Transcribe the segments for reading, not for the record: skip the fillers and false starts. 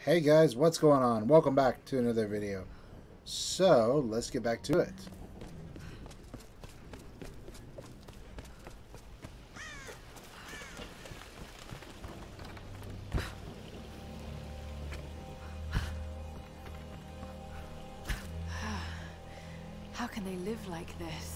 Hey guys, what's going on? Welcome back to another video. So, let's get back to it. How can they live like this?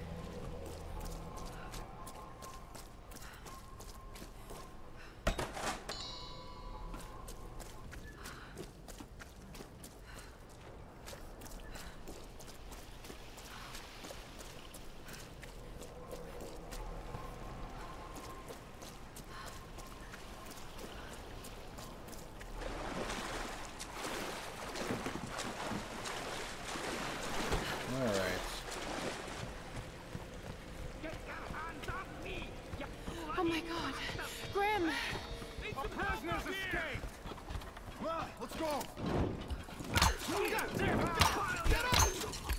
Oh my God, Grim! The prisoners escaped! Well, let's go! Get up!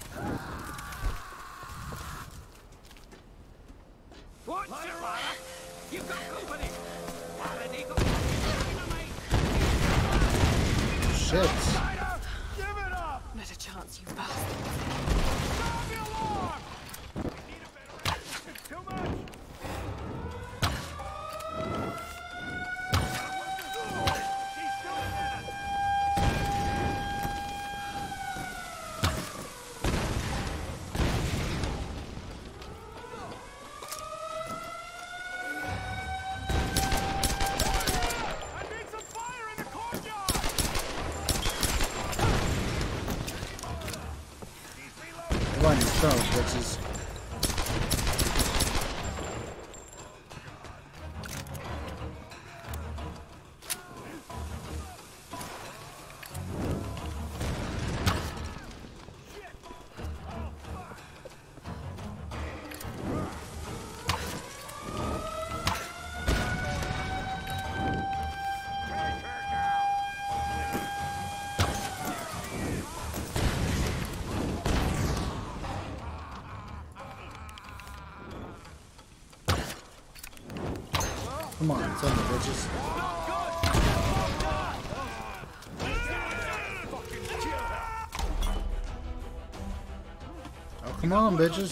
What's your matter? You've got company! Shit. Give it up! Not a chance, you bastard. Sound the alarm! We need a better exit. Too much! Come on, you son of bitches. Come on, son of bitches. Oh, come on, bitches.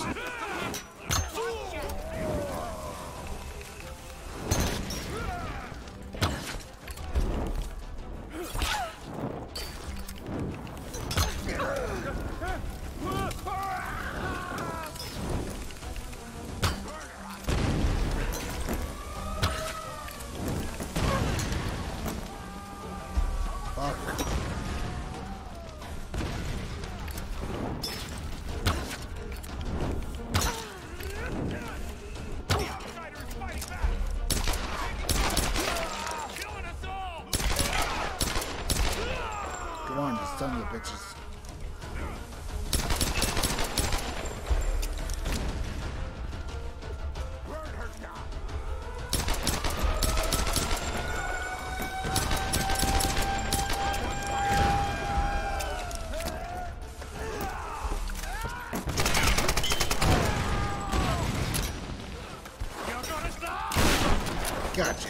Come on, you son of bitches. Gotcha.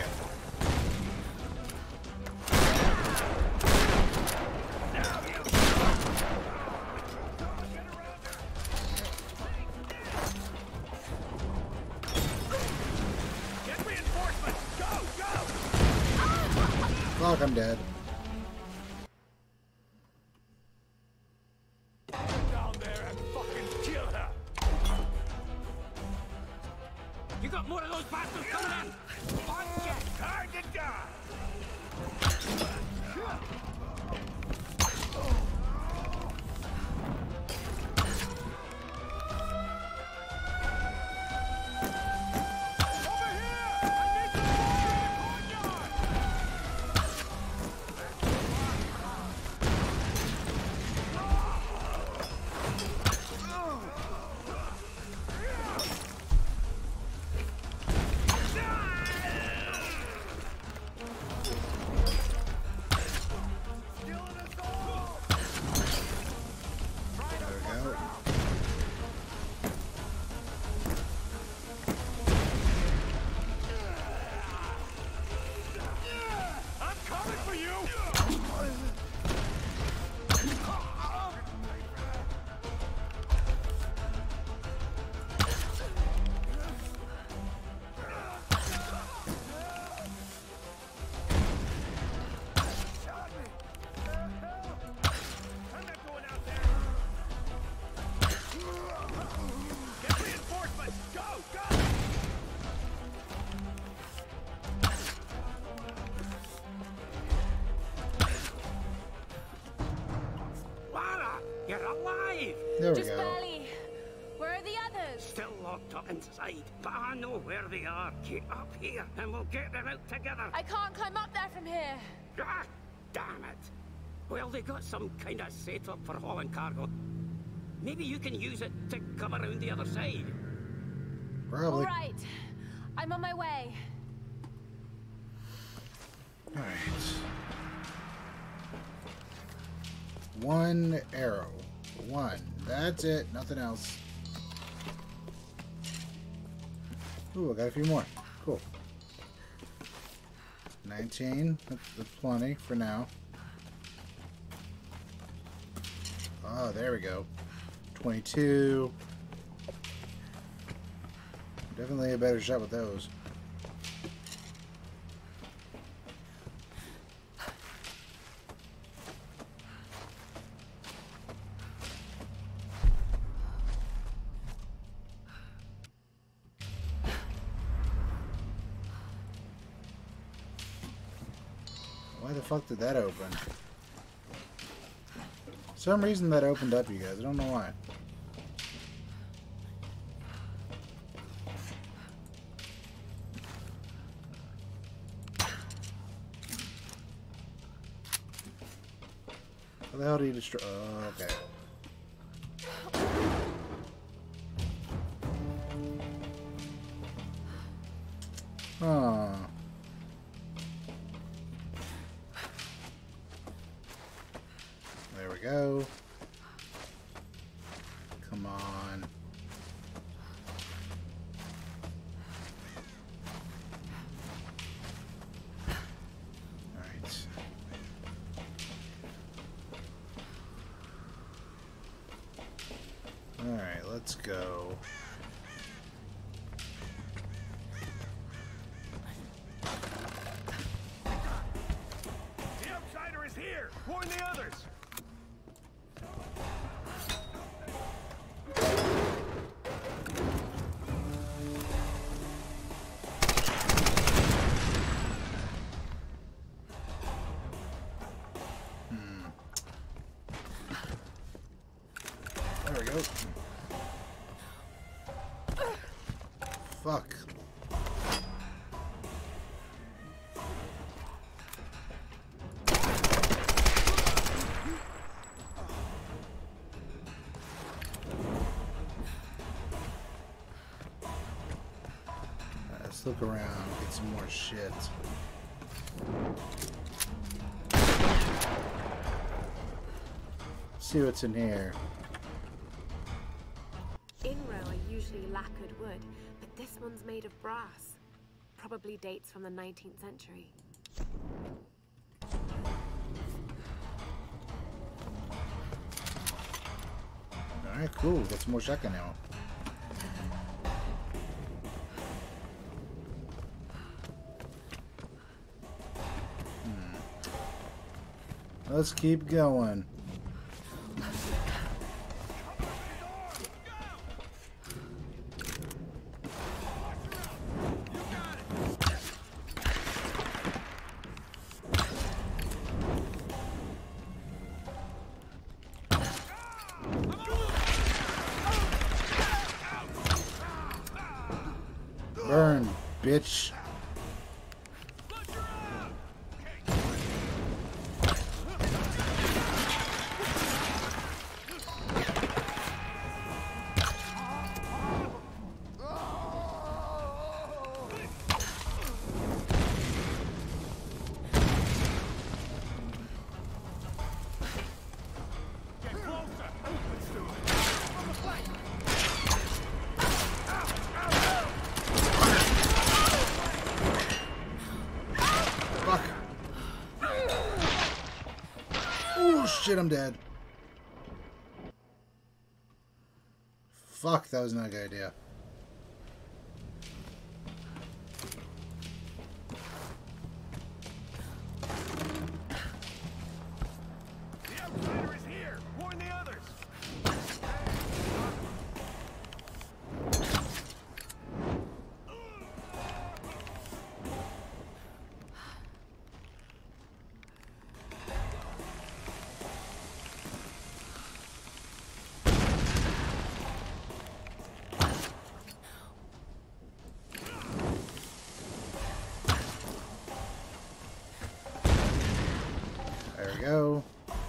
Get reinforcements! Go! Go! Fuck, I'm dead. Down there and fucking kill her! You got more of those bastards coming in! Target down! Over here! I need some fire in the courtyard! There we Just go. barely. Where are the others? Still locked up inside, but I know where they are. Get up here, and we'll get them out together. I can't climb up there from here. Ah, damn it. Well, they got some kind of setup for hauling cargo. Maybe you can use it to come around the other side. All Probably. right. I'm on my way. Alright. One arrow. One. That's it. Nothing else. Ooh, I got a few more. Cool. 19. That's plenty for now. Oh, there we go. 22. Definitely a better shot with those. Why the fuck did that open? For some reason that opened up, you guys. I don't know why. How the hell do you destroy? Oh, okay. Huh. There we go. Come on. Alright. Alright, let's go. The outsider is here! Warn the others! There we go. Fuck. Let's look around, get some more shit. See what's in here. Inro are usually lacquered wood, but this one's made of brass. Probably dates from the 19th century. Alright, cool. Get some more shotgun ammo. Let's keep going. Burn, bitch. Fuck. Oh shit, I'm dead. Fuck, that was not a good idea. The outsider is here! Warn the others! we go.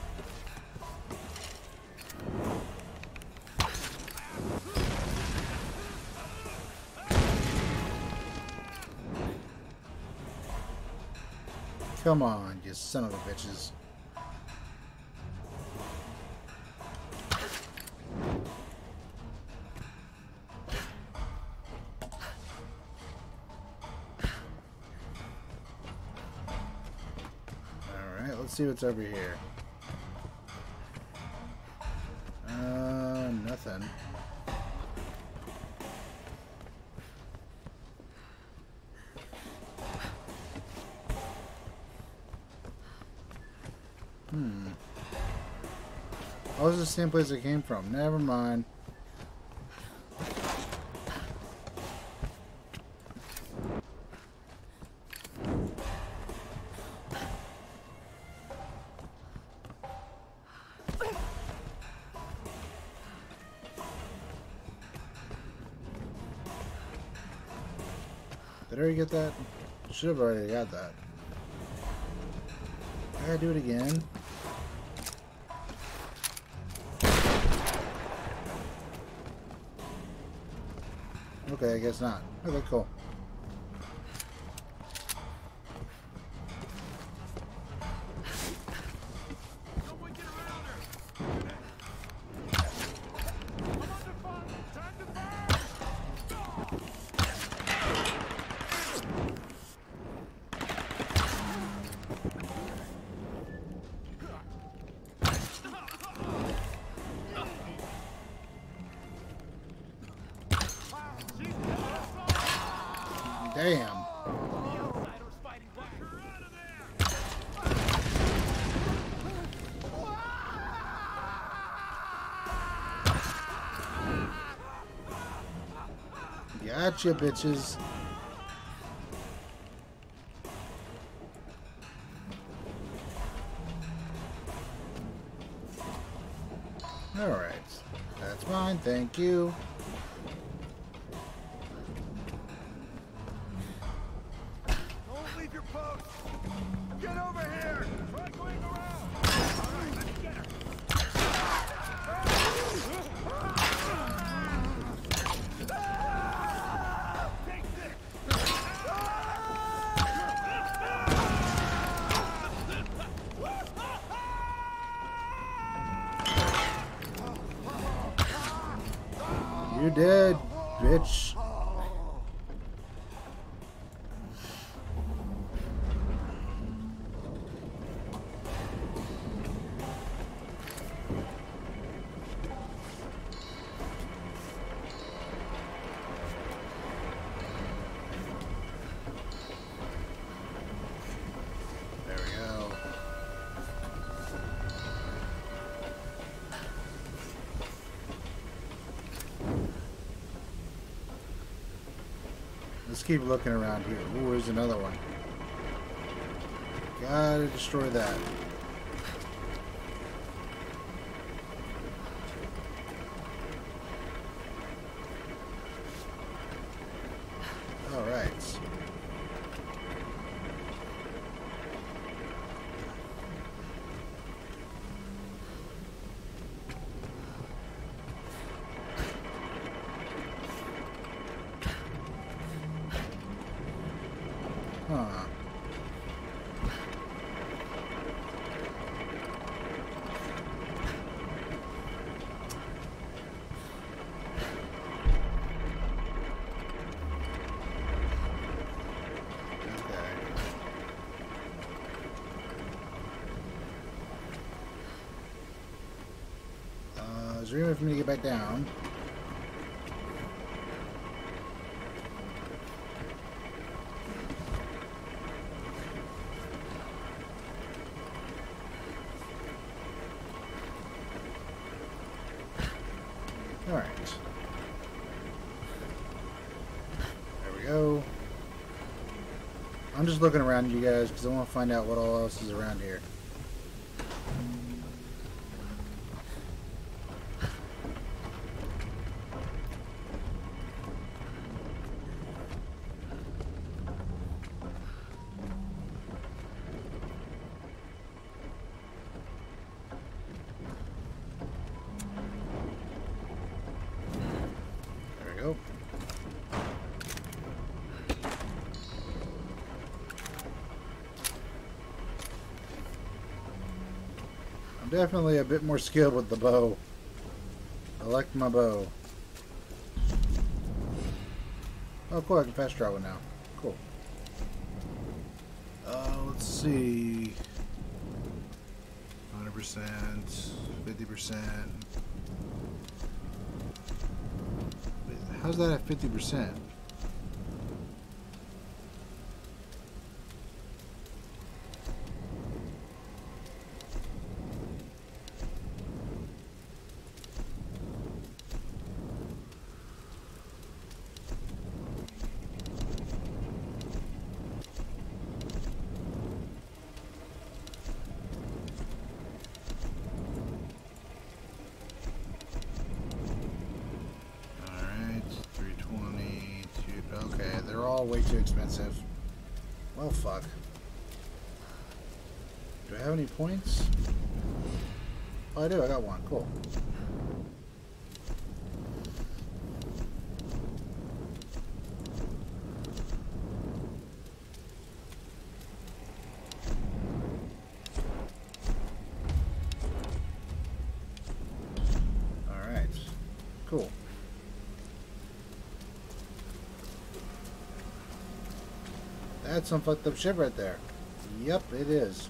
Come on, you son of a bitches. Alright, let's see what's over here. Nothing. Oh, this is the same place I came from. Never mind. Did I already get that? Should have already got that. I gotta do it again. Okay, I guess not. Okay, cool. Someone get around her! I'm under fire! Time to burn! Damn. Outsiders fighting back. You're out of there! Gotcha, bitches. Alright. That's fine, thank you. Don't leave your post! Get over here! Try going around! Alright, let's get her! Take this! You dead, bitch. There we go. Let's keep looking around here. Ooh, there's another one. Gotta destroy that. Alright. Huh. Is there any way for me to get back down? Alright. There we go. I'm just looking around, you guys, because I want to find out what all else is around here. I'm definitely a bit more skilled with the bow. I like my bow. Oh, cool. I can fast travel now. Cool. Let's see. 100%, 50%. Wait, how's that at 50%? Way too expensive. Well, fuck. Do I have any points? Oh, I do. I got one. Cool. All right. Cool. That's some fucked up shit right there. Yep, it is.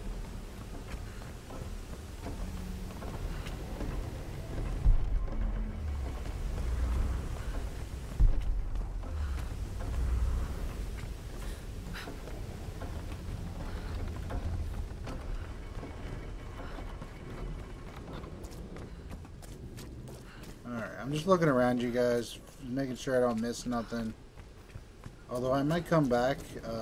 Alright, I'm just looking around, you guys, making sure I don't miss nothing. Although I might come back.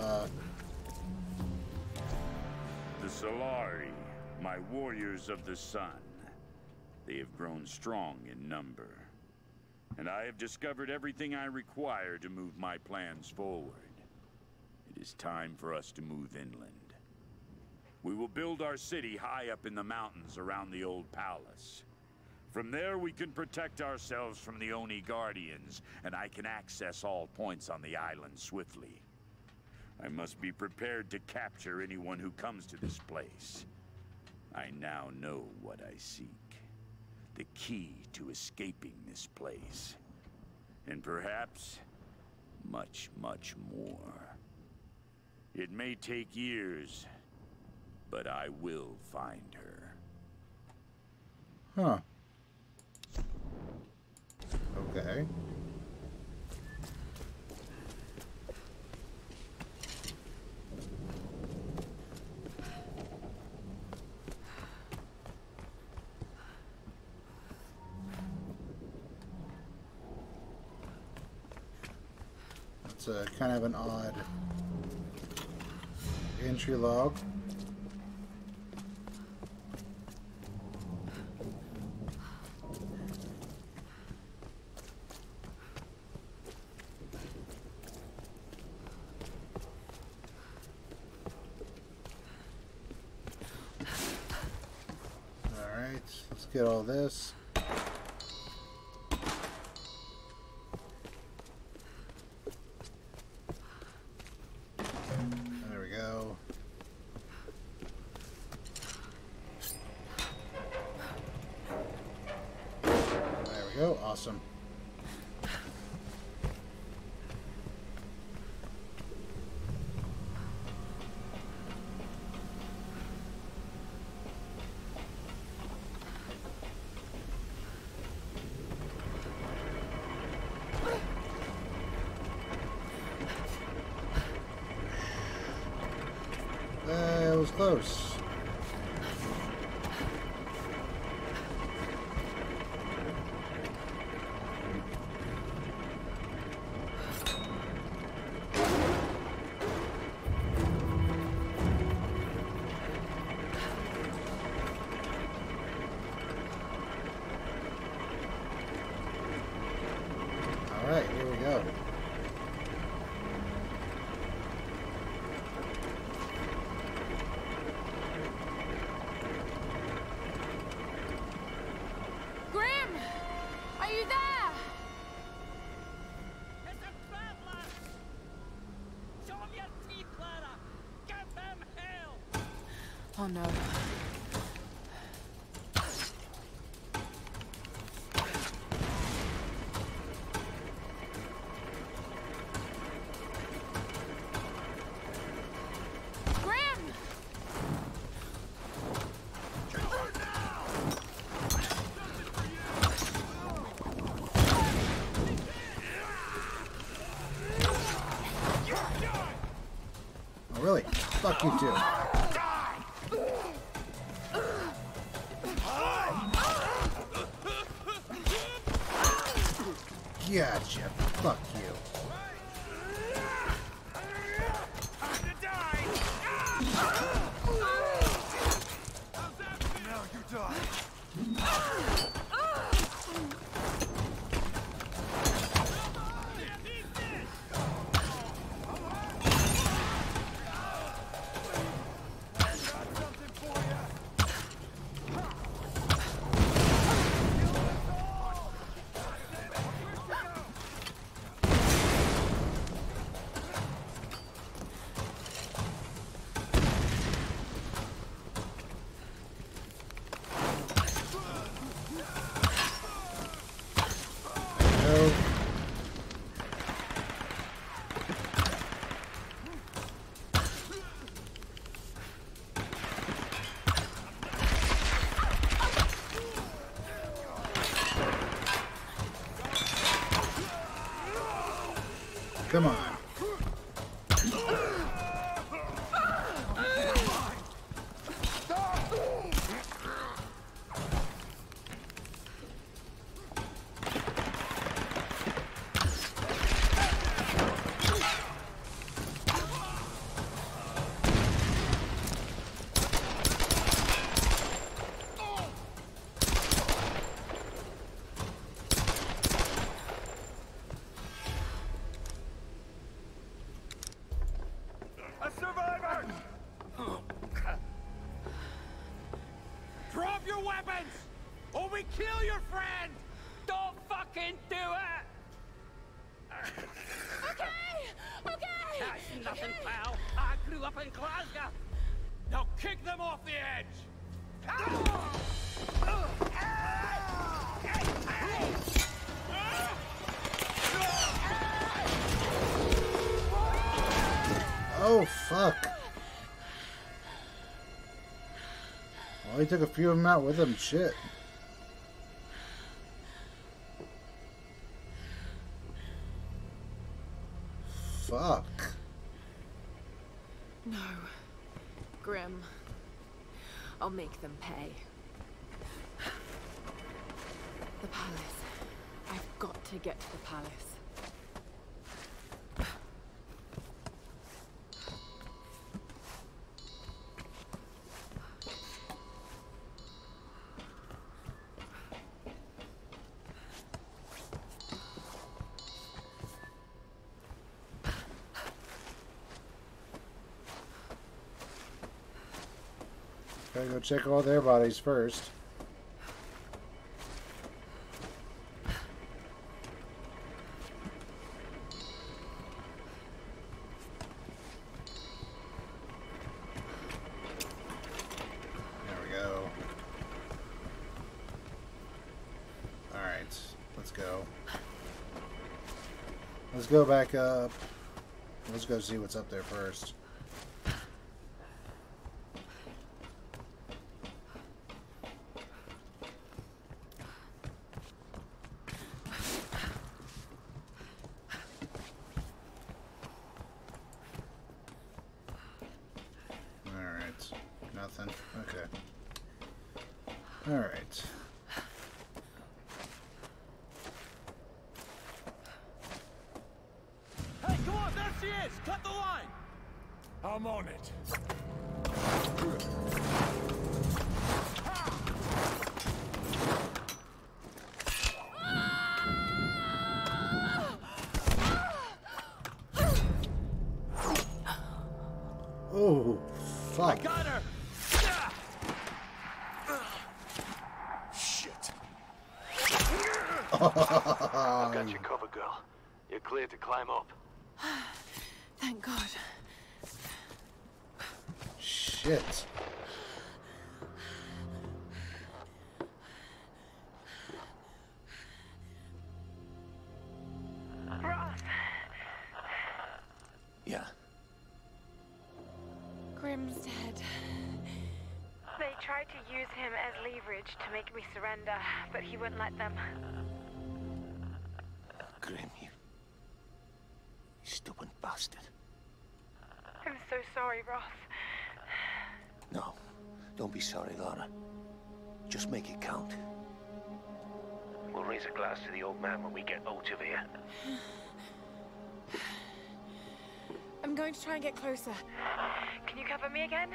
The Solari, my warriors of the sun. They have grown strong in number. And I have discovered everything I require to move my plans forward. It is time for us to move inland. We will build our city high up in the mountains around the old palace. From there, we can protect ourselves from the Oni Guardians, and I can access all points on the island swiftly. I must be prepared to capture anyone who comes to this place. I now know what I seek. The key to escaping this place. And perhaps, much, much more. It may take years, but I will find her. Huh. Okay. It's a kind of an odd entry log. Let's get all this. There we go. There we go. Awesome. That was close. All right, here we go. Oh no. you too. Gotcha. Fuck you. Now you die. Come on. A survivor! Drop your weapons! Or we kill your friend! Don't fucking do it! Okay! Okay! That's nothing, pal. I grew up in Glasgow. Now kick them off the edge! Oh, fuck. Well, he took a few of them out with him. Shit. Fuck. No. Grim. I'll make them pay. The palace. I've got to get to the palace. Gotta go check all their bodies first. There we go. Alright, let's go. Let's go back up. Let's go see what's up there first. Nothing. Okay. Alright. Hey, come on, there she is! Cut the line! I'm on it. Oh, fuck. Got her! Shit. I've got you covered, girl. You're cleared to climb up. Thank God. Shit. Ross! Yeah. Grim's dead. They tried to use him as leverage to make me surrender, but he wouldn't let them. Grim, you stupid bastard. I'm so sorry, Ross. No, don't be sorry, Lara. Just make it count. We'll raise a glass to the old man when we get out of here. I'm going to try and get closer. Can you cover me again?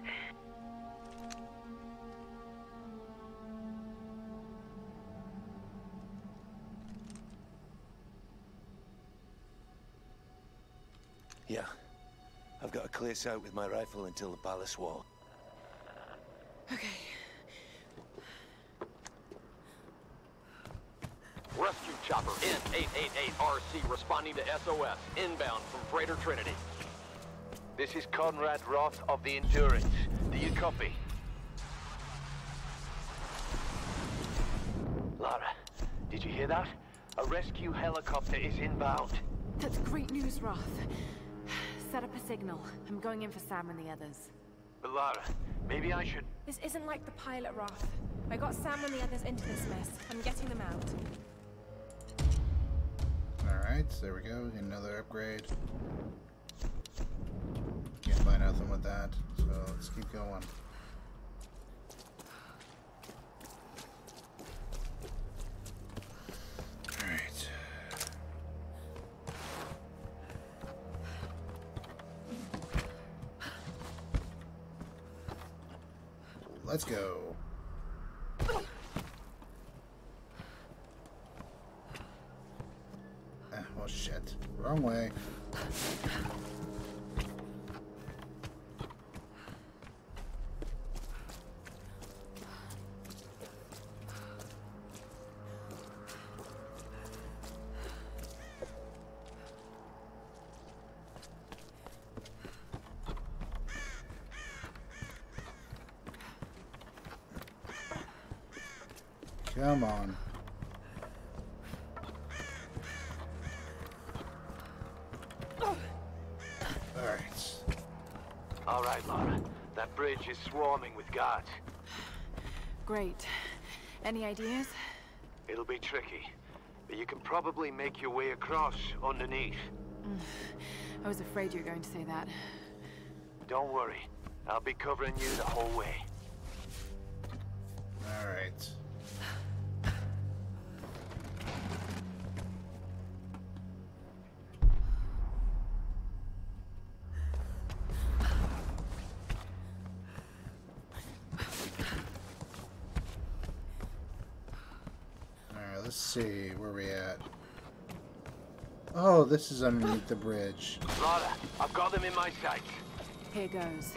Yeah. I've got a clear sight with my rifle until the palace wall. Okay. Rescue chopper N888RC responding to SOS, inbound from Freighter Trinity. This is Conrad Roth of the Endurance. Do you copy? Lara, did you hear that? A rescue helicopter is inbound. That's great news, Roth. Set up a signal. I'm going in for Sam and the others. But Lara, maybe I should... This isn't like the pilot, Roth. I got Sam and the others into this mess. I'm getting them out. Alright, so there we go. Get another upgrade. Can't buy nothing with that, so let's keep going. Alright. Let's go. Oh shit. Wrong way. Come on. All right, Lara. That bridge is swarming with guards. Great. Any ideas? It'll be tricky, but you can probably make your way across underneath. I was afraid you were going to say that. Don't worry. I'll be covering you the whole way. All right. Let's see, where we at? Oh, this is underneath the bridge. Lara, I've got them in my sights. Here goes.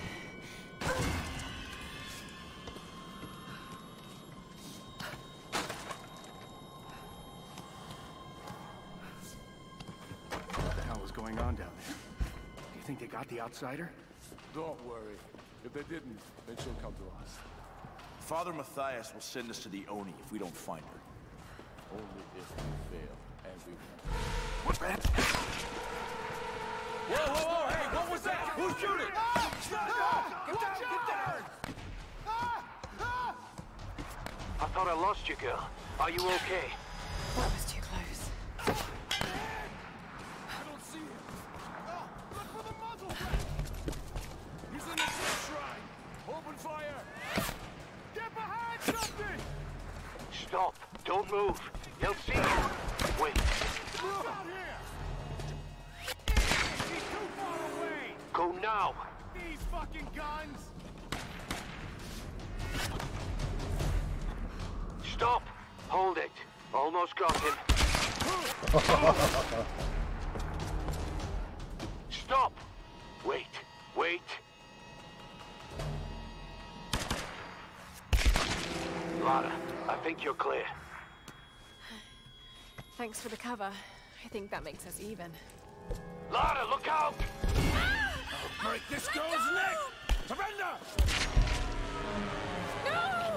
What the hell is going on down there? Do you think they got the outsider? Don't worry. If they didn't, then she'll come to us. Father Matthias will send us to the Oni if we don't find her. Only if we fail, and we won't. What the heck? Whoa, whoa, whoa! Hey, what was that? Who's shooting? Get down! I thought I lost you, girl. Are you okay? That was too close. I don't see him. Oh, look for the muzzle! He's in the shrine. Open fire! Get behind something! Stop. Don't move. They'll see you. Wait. Move out here! He's too far away! Go now. These fucking guns! Stop. Hold it. Almost got him. Stop. Wait. Wait. Lara, I think you're clear. Thanks for the cover. I think that makes us even. Lara, look out! Break this girl's neck! Surrender! No!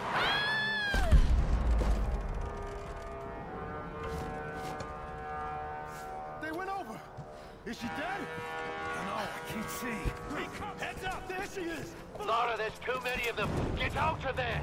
They went over! Is she dead? I don't know, I can't see. Heads up! There she is! Lara, there's too many of them. Get out of there!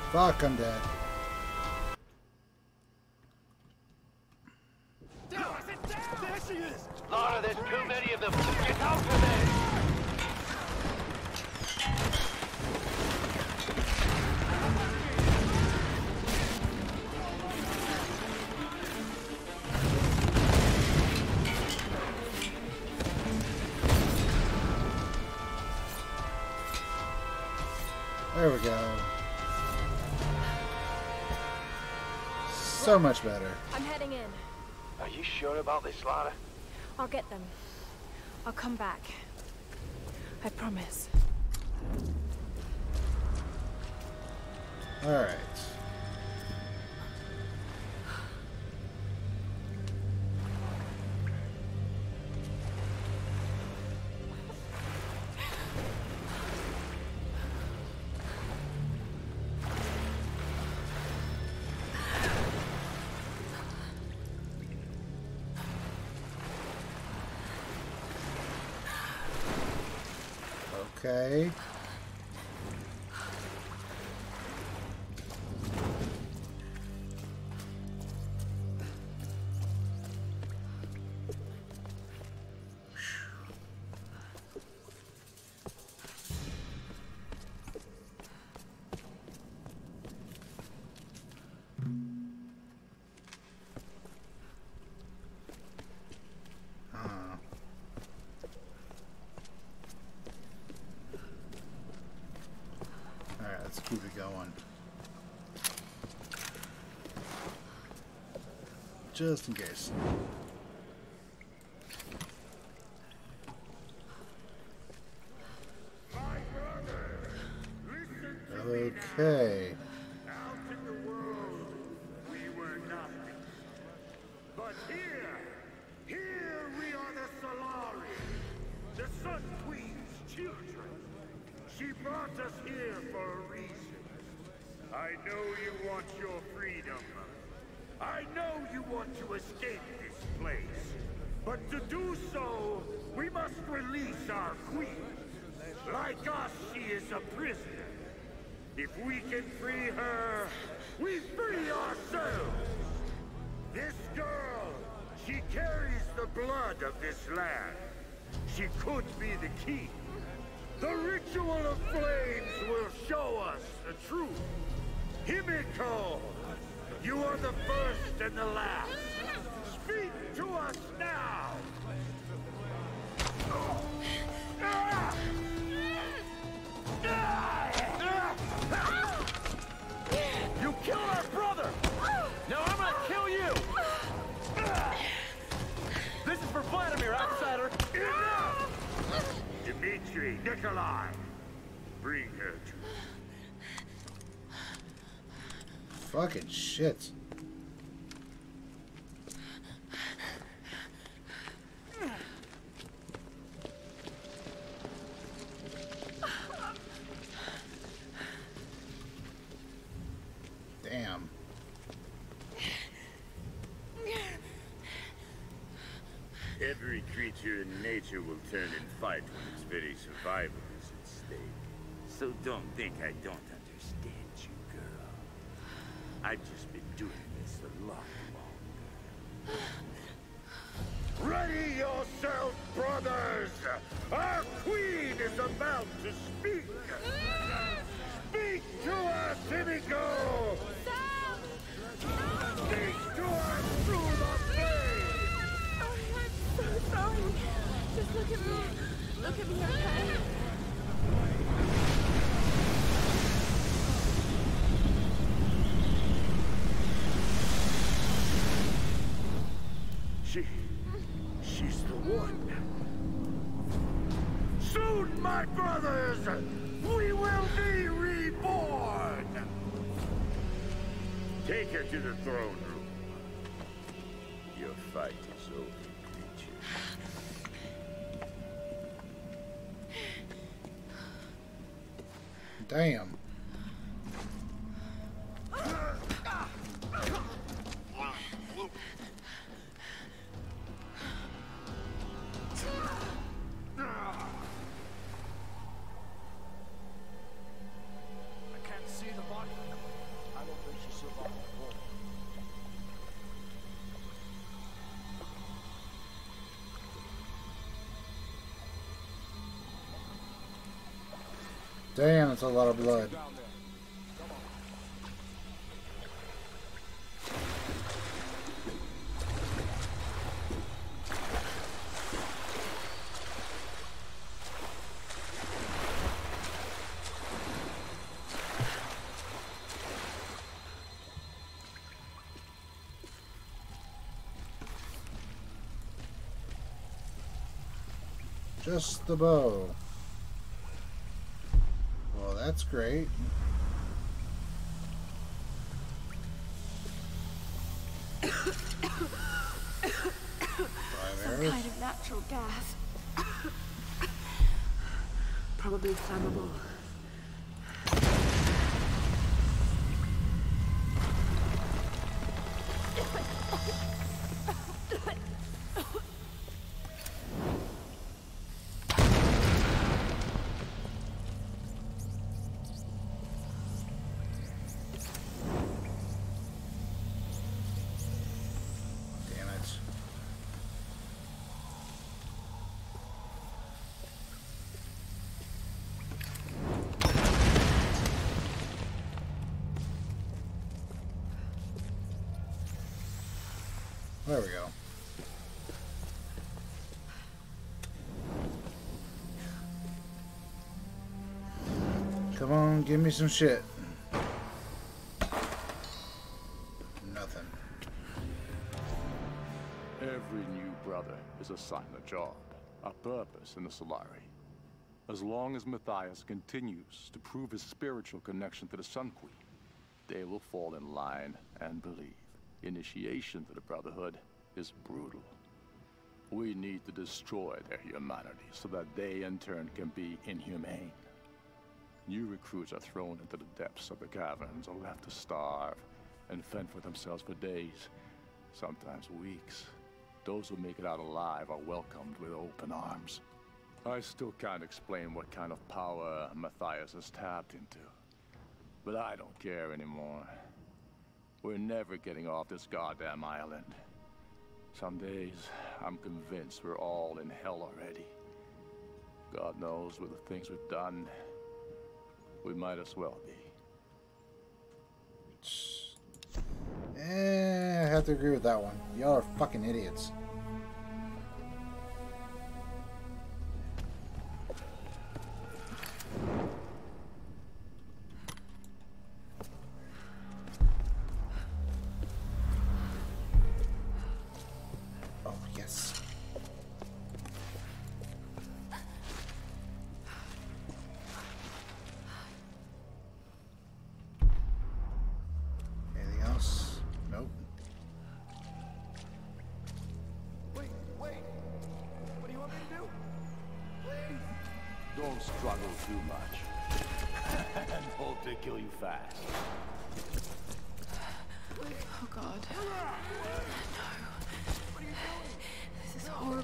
Fuck, I'm dead. There she is! Lara, there's too many of them. Get out of there! There we go. So much better. I'm heading in. Are you sure about this, Lara? I'll get them. I'll come back. I promise. All right. Okay. Let's keep it going. Just in case. Okay. Out in the world, we were nothing. But here we are the Solari, the Sun Queen's children. She brought us here for a reason. I know you want your freedom. I know you want to escape this place. But to do so, we must release our queen. Like us, she is a prisoner. If we can free her, we free ourselves. This girl, she carries the blood of this land. She could be the key. The ritual of flames will show us the truth. Himiko, you are the first and the last. Speak to us now. You killed our brother! Now I'm gonna kill you! This is for Vladimir, outsider! Enough! Dmitri, Nikolai, bring her to me. Fucking shit. Damn. Every creature in nature will turn and fight when its very survival is at stake. So don't think I don't understand you, girl. I've just been doing this a lot longer. Ready yourselves, brothers! Our queen is about to speak! Speak to us, Himiko! Speak to us through the flames! Oh, I'm so sorry. Just look at me. Look at me, okay? She's the one. Soon, my brothers, we will be reborn! Take her to the throne room. Your fight is over, creature. Damn. Damn, that's a lot of blood. Just the bow. Well, that's great. Some kind of natural gas. Probably flammable. There we go. Come on, give me some shit. Nothing. Every new brother is assigned a job, a purpose in the Solari. As long as Matthias continues to prove his spiritual connection to the Sun Queen, they will fall in line and believe. Initiation to the Brotherhood is brutal. We need to destroy their humanity so that they in turn can be inhumane. New recruits are thrown into the depths of the caverns or left to starve and fend for themselves for days, sometimes weeks. Those who make it out alive are welcomed with open arms. I still can't explain what kind of power Matthias has tapped into, but I don't care anymore. We're never getting off this goddamn island. Some days, I'm convinced we're all in hell already. God knows with the things we've done, we might as well be. I have to agree with that one. Y'all are fucking idiots. Oh, yes. Anything else? Nope. Wait! What do you want me to do? Please! Don't struggle too much. And hope to kill you fast. Oh God. No. This is horrible.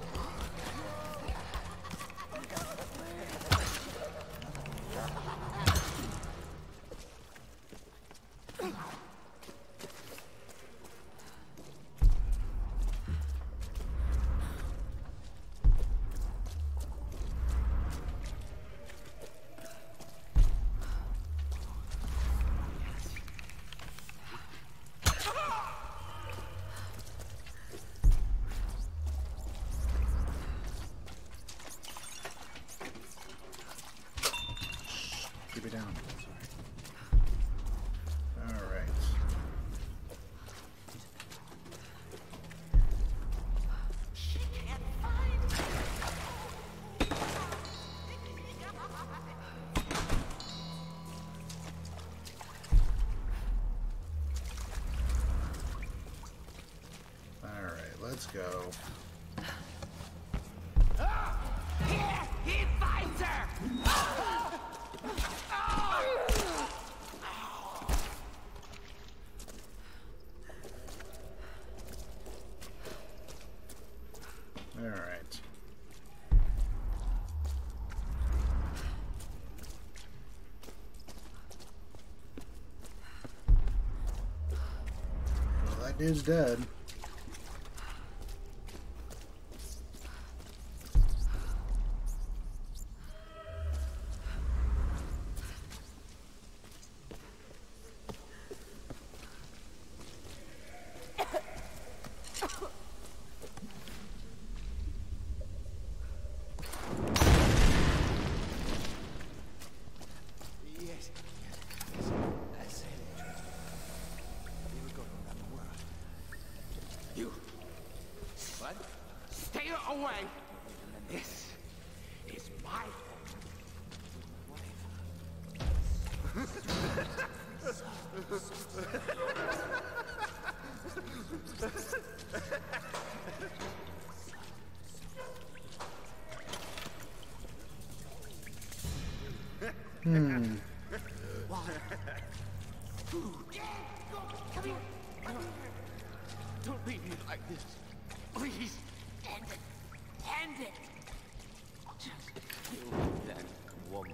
Keep it down. Sorry. All right. All right, let's go. He finds her! All right. Well, that dude's dead. way. This is my Come here. Don't leave me like this. Please. End it. End it. Just kill that woman.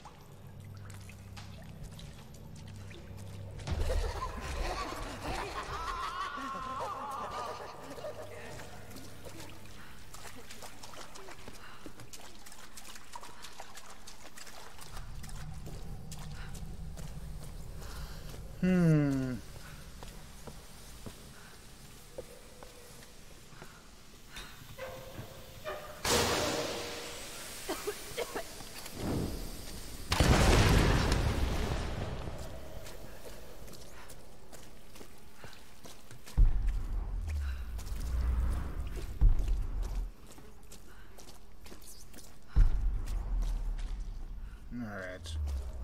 Alright.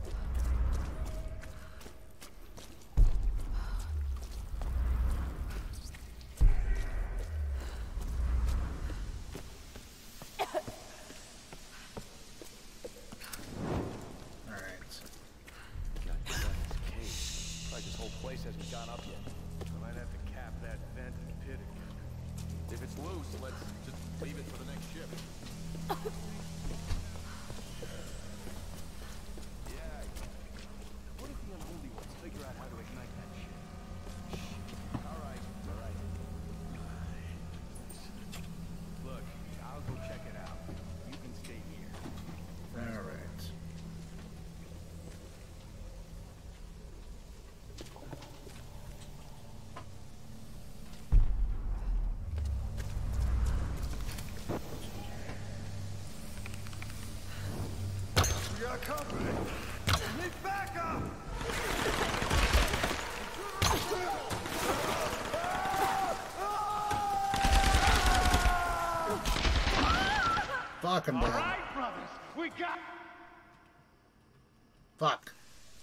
Like this whole place hasn't gone up yet. I might have to cap that vent in the pit again. If it's loose, let's just leave it for the next ship. Yeah. What if the unholy ones figure out how to ignite that shit? All right, all right. Look, I'll go check it out. You can stay here. Alright. We got company. Need backup. Fuck, I'm All dead. right, brothers. We got. Fuck.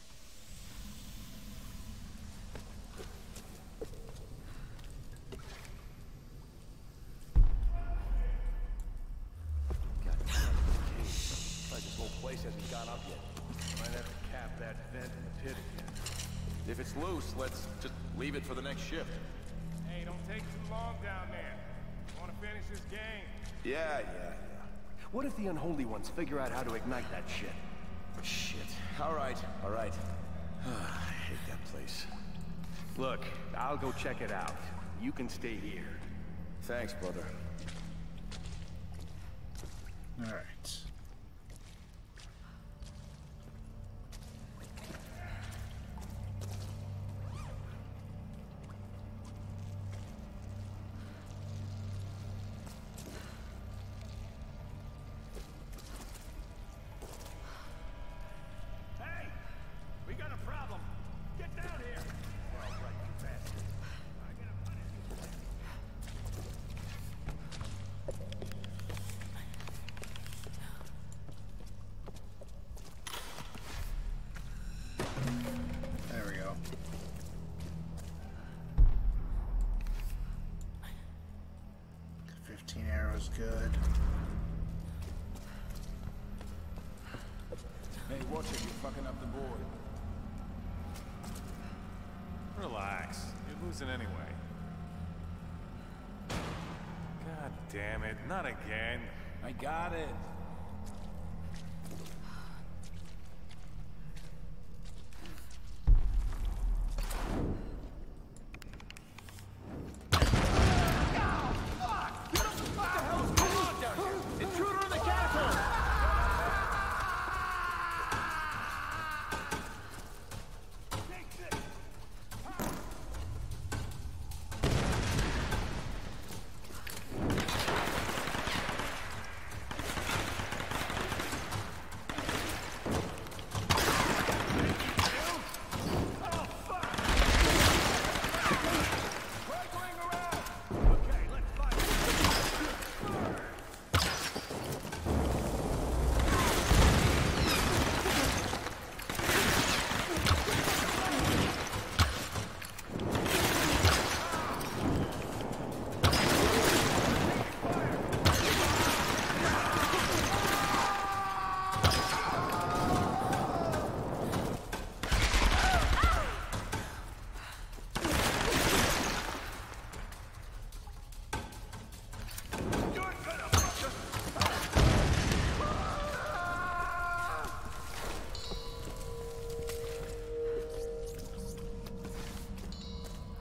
Like this whole place hasn't gone up yet. Might have to cap that vent in the pit again. If it's loose, let's just leave it for the next shift. Hey, don't take too long down there. Want to finish this game? Yeah. What if the unholy ones figure out how to ignite that shit? Shit. All right. I hate that place. Look, I'll go check it out. You can stay here. Thanks, brother. Alright. Hey! We got a problem. Get down here! All right, you bastard. I gotta punish There we go. $15 good. Hey, watch it, you're fucking up the board. Relax. You're losing anyway. God damn it, not again. I got it. Intruder in the castle!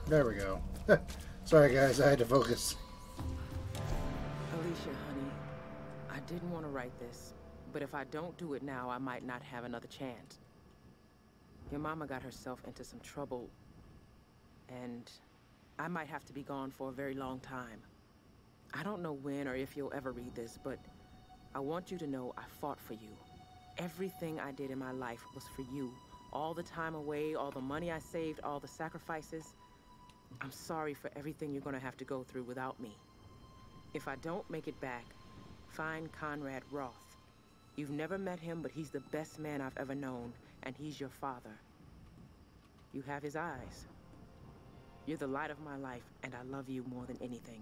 There we go. Sorry guys, I had to focus. Alicia, honey, I didn't want to write this, but if I don't do it now, I might not have another chance. Your mama got herself into some trouble, and I might have to be gone for a very long time. I don't know when or if you'll ever read this, but I want you to know I fought for you. Everything I did in my life was for you. All the time away, all the money I saved, all the sacrifices. I'm sorry for everything you're gonna have to go through without me. If I don't make it back, find Conrad Roth. You've never met him, but he's the best man I've ever known, and he's your father. You have his eyes. You're the light of my life, and I love you more than anything.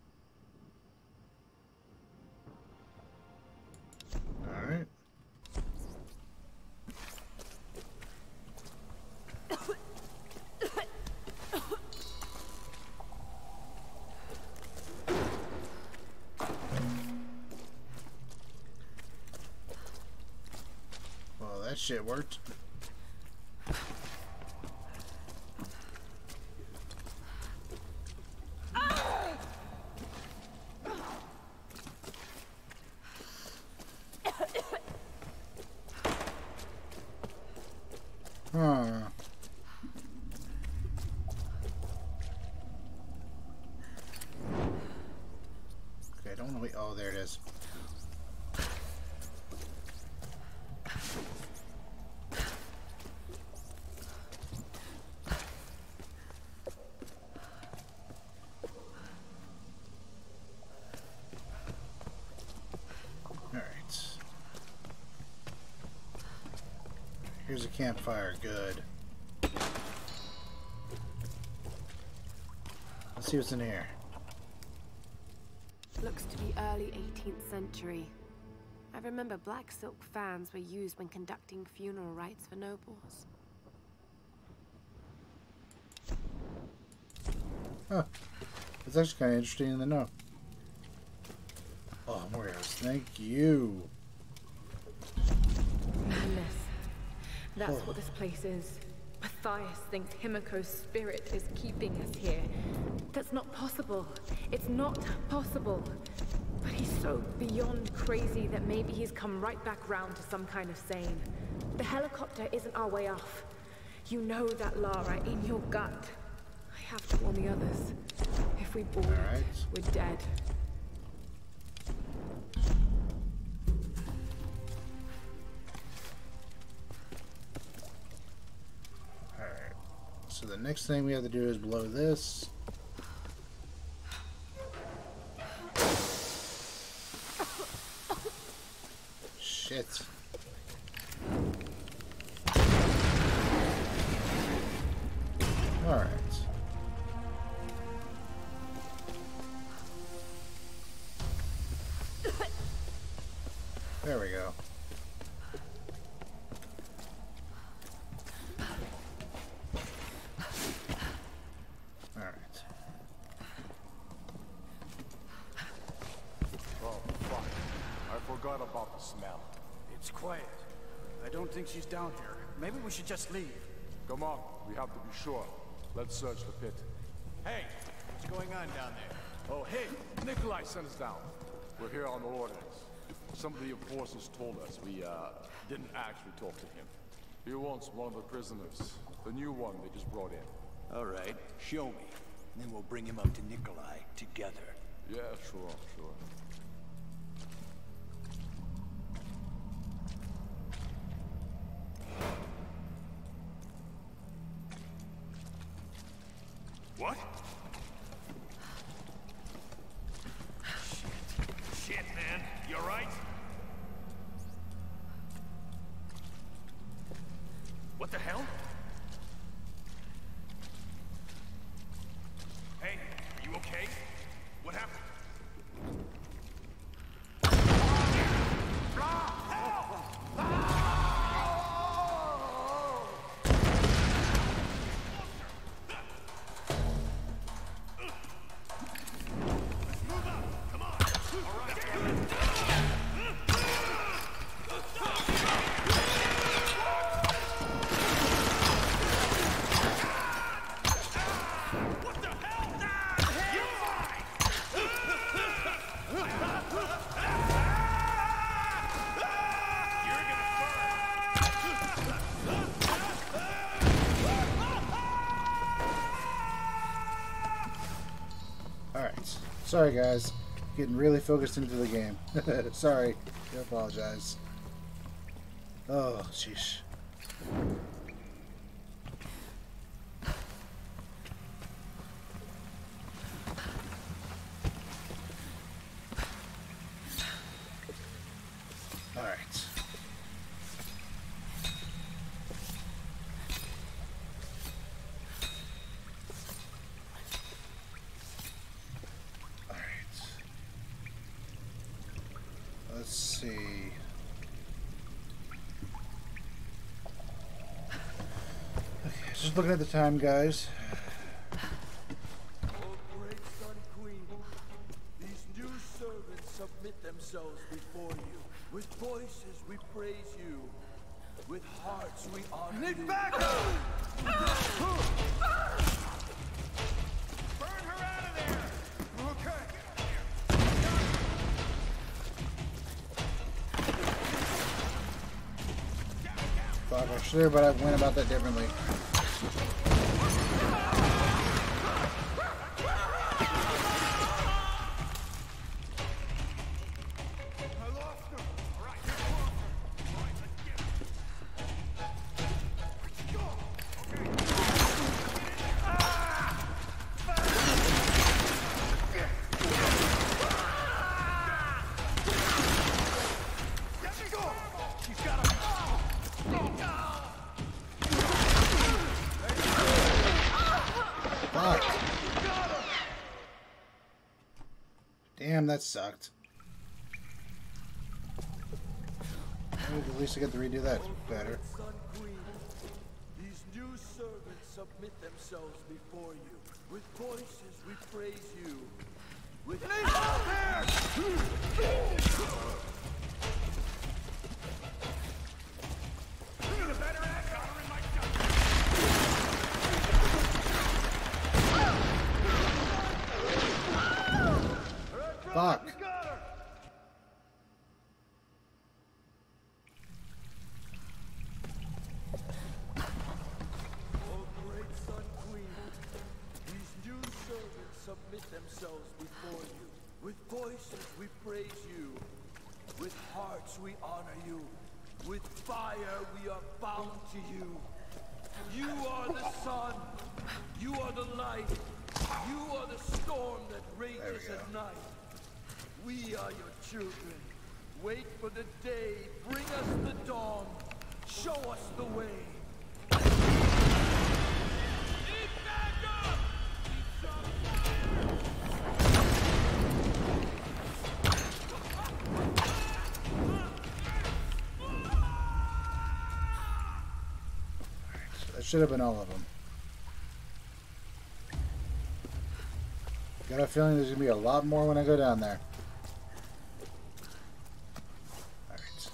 All right. Well, that shit worked. Huh. Okay, I don't know. Oh, there it is. Here's a campfire, good. Let's see what's in here. Looks to be early 18th century. I remember black silk fans were used when conducting funeral rites for nobles. Huh. That's actually kind of interesting to know. Oh, Morehouse, thank you. Madness. That's what this place is. Matthias thinks Himiko's spirit is keeping us here. That's not possible. It's not possible. But he's so beyond crazy that maybe he's come right back round to some kind of sane. The helicopter isn't our way off. You know that, Lara, in your gut. I have to warn the others. If we board, we're dead. So the next thing we have to do is blow this. Shit. All right. There we go. Forgot about the smell. It's quiet. I don't think she's down here. Maybe we should just leave. Come on, we have to be sure. Let's search the pit. Hey, what's going on down there? Oh, hey, Nikolai sent us down. We're here on orders. Some of the enforcers told us we, didn't actually talk to him. He wants one of the prisoners. The new one they just brought in. All right, show me. Then we'll bring him up to Nikolai together. Yeah, sure. What? Shit, man. You alright? What the hell? Hey, are you okay? What happened? Sorry, guys. Getting really focused into the game. Sorry. I apologize. Oh, sheesh. Alright. Let's see. Okay, just looking at the time, guys. Oh, great Sun Queen, these new servants submit themselves before you. With voices we praise you. With hearts we honor you. Back up! Burn her out of there! Okay. Fuck, I should have, but I went about that differently. Damn, that sucked. At least I get to redo that better. Sun Queen, these new servants submit themselves before you. With voices we praise you. With Fuck. Oh, great Sun Queen, these new servants submit themselves before you. With voices we praise you. With hearts we honor you. With fire we are bound to you. You are the sun. You are the light. You are the storm that rages at night. We are your children. Wait for the day. Bring us the dawn. Show us the way. That should have been all of them. Got a feeling there's gonna be a lot more when I go down there. Alright.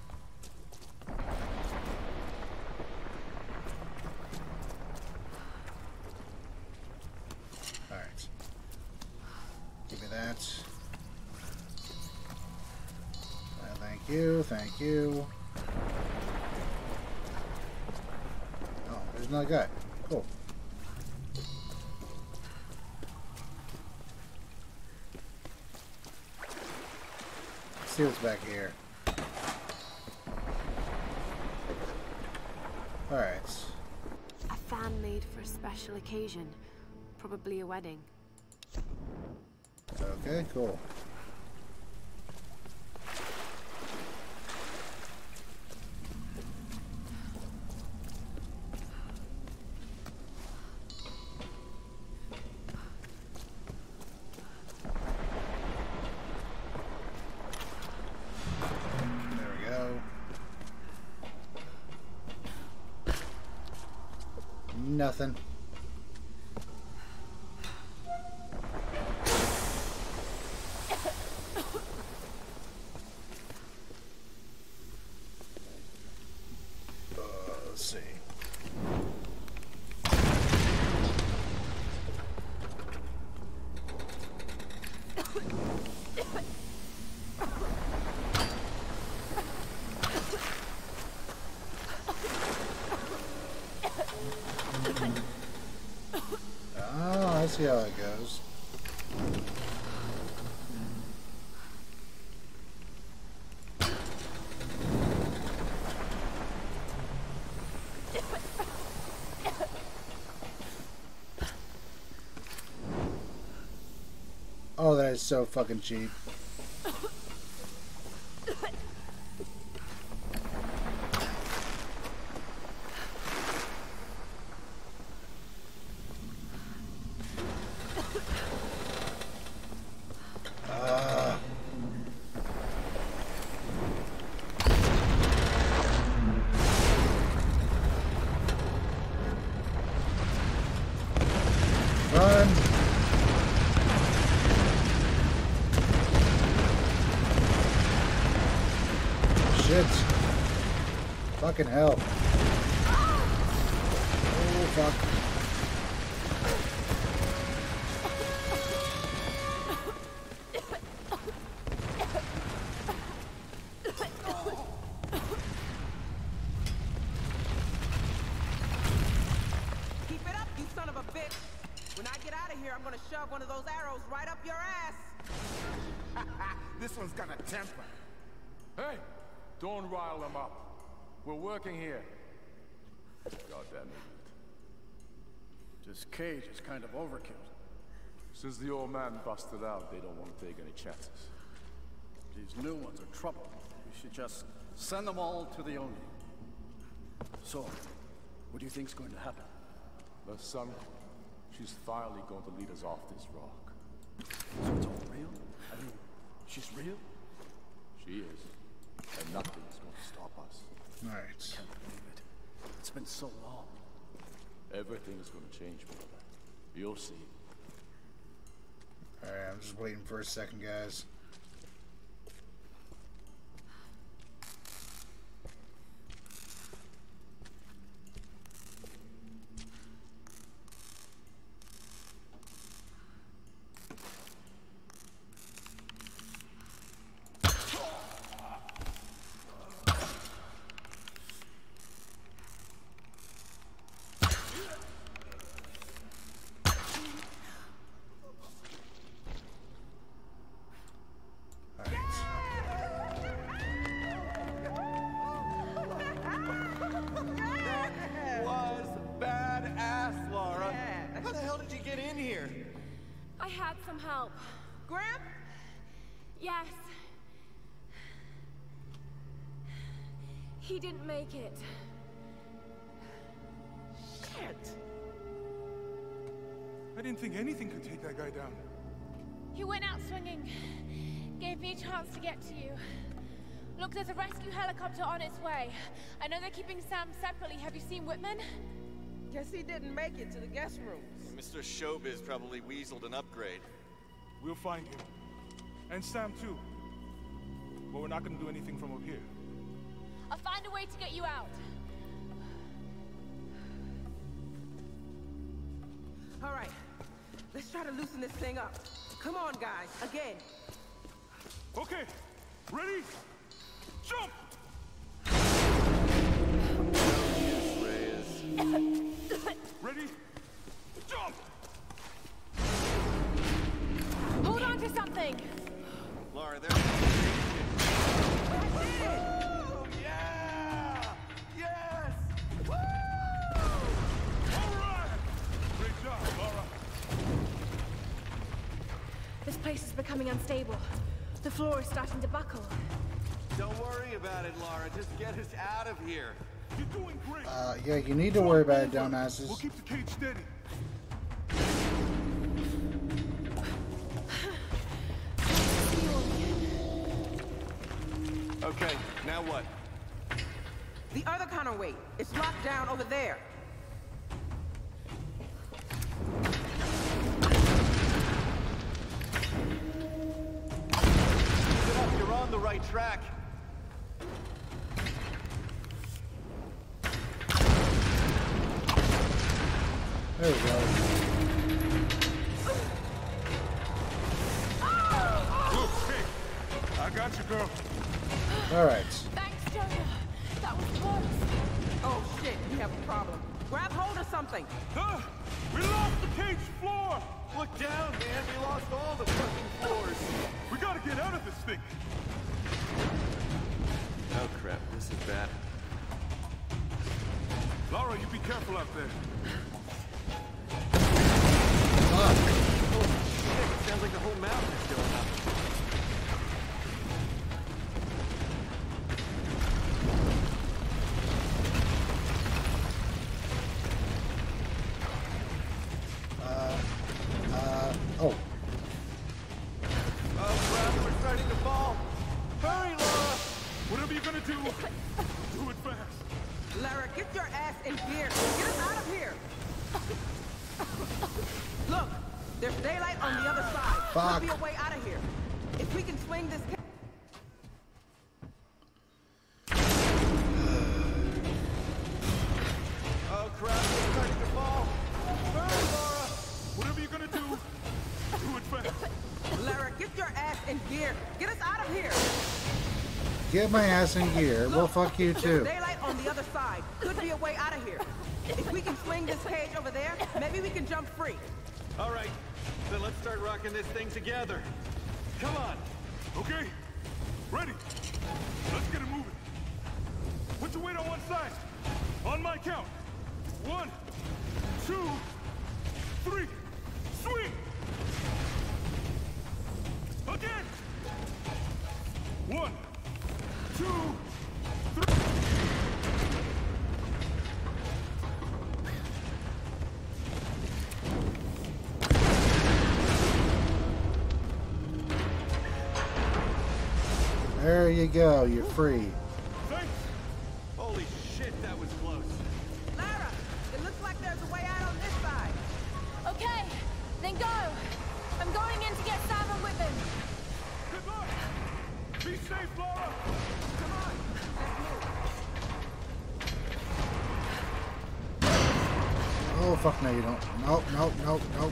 Alright. Give me that. Thank you, thank you. Oh, there's another guy. Cool. Let's see what's back here. Alright. A fan made for a special occasion. Probably a wedding. Okay, cool. Nothing. Let's see. Oh, I see how it goes. Oh, that is so fucking cheap. Run! Shit. Fucking hell. Oh, fuck. Keep it up, you son of a bitch! When I get out of here, I'm gonna shove one of those arrows right up your ass! This one's got a temper. Hey! Don't rile them up. We're working here. Goddamn it. This cage is kind of overkill. Since the old man busted out, they don't want to take any chances. These new ones are trouble. We should just send them all to the Oni. So, what do you think's going to happen? The Sun Queen. She's finally going to lead us off this rock. So it's all real? I mean, she's real? She is. And nothing's going to stop us. Alright. Can't believe it. It's been so long. Everything is going to change, brother. You'll see. Alright, I'm just waiting for a second, guys. I had some help. Gramp? Yes. He didn't make it. Shit! I didn't think anything could take that guy down. He went out swinging. Gave me a chance to get to you. Look, there's a rescue helicopter on its way. I know they're keeping Sam separately. Have you seen Whitman? Guess he didn't make it to the guest rooms. Mr. Showbiz probably weaseled an upgrade. We'll find him. And Sam too. But we're not gonna do anything from up here. I'll find a way to get you out. All right, let's try to loosen this thing up. Come on, guys, again. Okay, ready? Jump! Ready? Jump! Hold on to something! Lara, there. Oh, yeah! Yes! Woo! All right! Great job, Lara. This place is becoming unstable. The floor is starting to buckle. Don't worry about it, Lara. Just get us out of here. You're doing great. Yeah, you need to worry about it, dumbasses. We'll keep the cage steady. Okay, now what? The other counterweight. It's locked down over there. You're on the right track. There we go. Hey, I got you, girl. All right. Thanks, Jonah. That was close. Oh shit, we have a problem. Grab hold of something. We lost the cage floor. Look down, man. We lost all the fucking floors. We gotta get out of this thing. Oh crap, this is bad. Lara, you be careful out there. Holy shit, Sounds like the whole mountain is going up. Oh. Oh crap, we're starting to fall. Hurry, Laura! Whatever you're gonna do it fast. Lara, get your ass in gear. Get us out of here. Look, there's daylight on the other side. Fuck. Could be a way out of here. If we can swing this. Oh crap, we're starting to fall. Hurry, Laura! Whatever you're gonna do it fast. Lara, get your ass in gear. Get us out of here. Get my ass in gear. Well, fuck you too. There's daylight on the other side. Could be a way out of here. If we can swing this cage over there, maybe we can jump free. All right, then let's start rocking this thing together. Come on. Okay? Ready? Let's get it moving. Put your weight on one side. On my count. 1, 2, 3. Swing! Again! 1, 2, 3. There you go. You're free. Holy shit, that was close. Lara, it looks like there's a way out on this side. Okay, then go. I'm going in to get Sam and Whitman. Good luck! Be safe, Laura! Come on, Oh, fuck no, you don't. Nope, nope, nope, nope.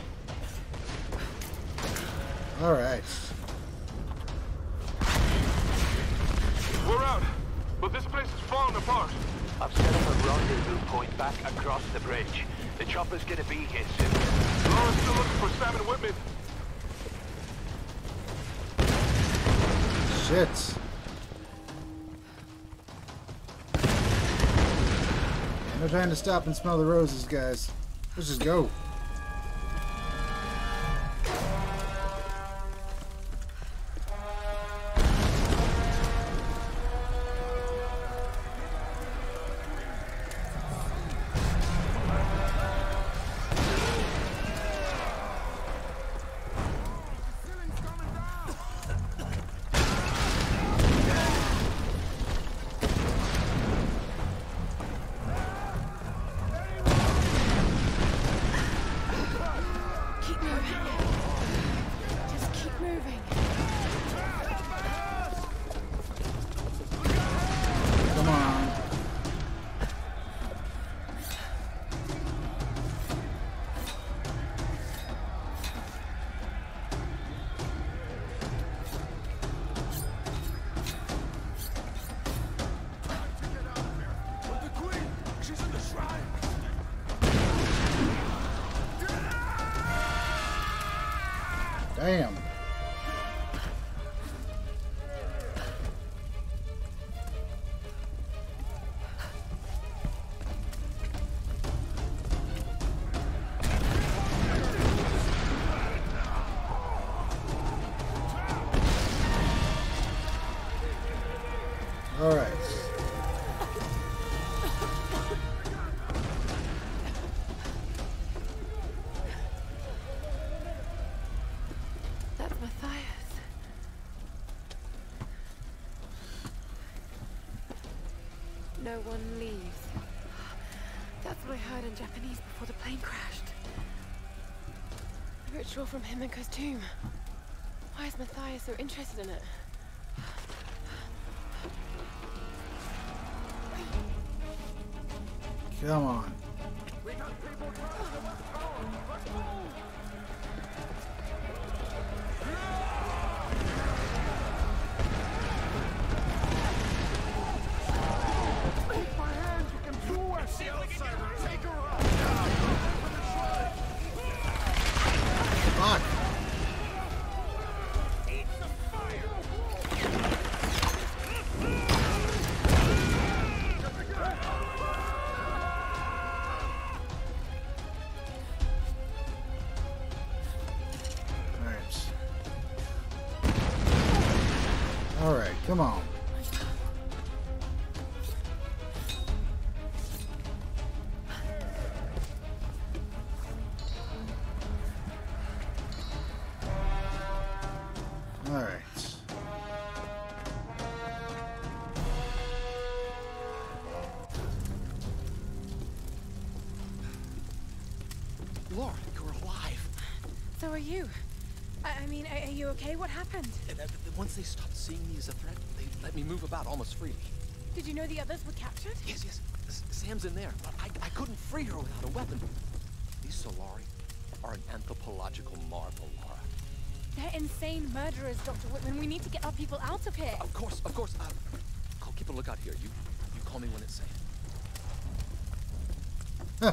Alright. We're out, but this place is falling apart. I've set up a rendezvous point back across the bridge. The chopper's gonna be here soon. Laura's still looking for Sam and Whitman. Shit. No time to stop and smell the roses, guys. Let's just go. Damn. All right. That's Matthias. No one leaves. That's what I heard in Japanese before the plane crashed. The ritual from Himiko's tomb. Why is Matthias so interested in it? Come on. Fuck. So are you. I mean, are you okay? What happened? Once they stopped seeing me as a threat, they let me move about almost freely. Did you know the others were captured? Yes. Sam's in there, but I couldn't free her without a weapon. These Solari are an anthropological marvel, Lara. They're insane murderers, Dr. Whitman. We need to get our people out of here. Of course. I'll keep a lookout here. You call me when it's safe. Huh.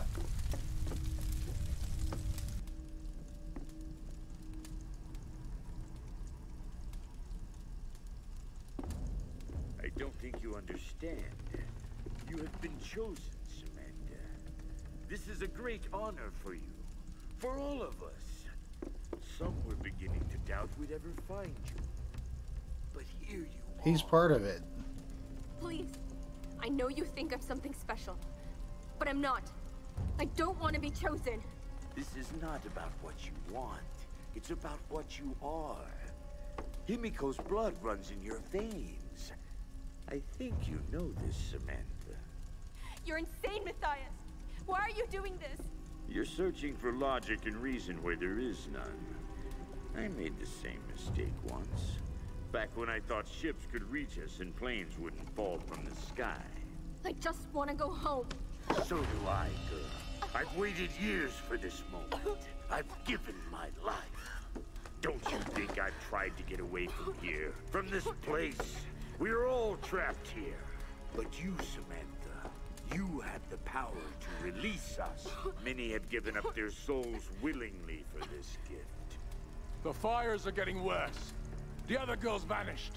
I don't think you understand. You have been chosen, Samantha. This is a great honor for you. For all of us. Some were beginning to doubt we'd ever find you. But here you are. He's part of it. Please. I know you think I'm something special. But I'm not. I don't want to be chosen. This is not about what you want. It's about what you are. Himiko's blood runs in your veins. I think you know this, Samantha. You're insane, Matthias. Why are you doing this? You're searching for logic and reason where there is none. I made the same mistake once. Back when I thought ships could reach us and planes wouldn't fall from the sky. I just want to go home. So do I, girl. I've waited years for this moment. I've given my life. Don't you think I've tried to get away from here? From this place? We're all trapped here. But you, Samantha, you have the power to release us. Many have given up their souls willingly for this gift. The fires are getting worse. The other girl's vanished.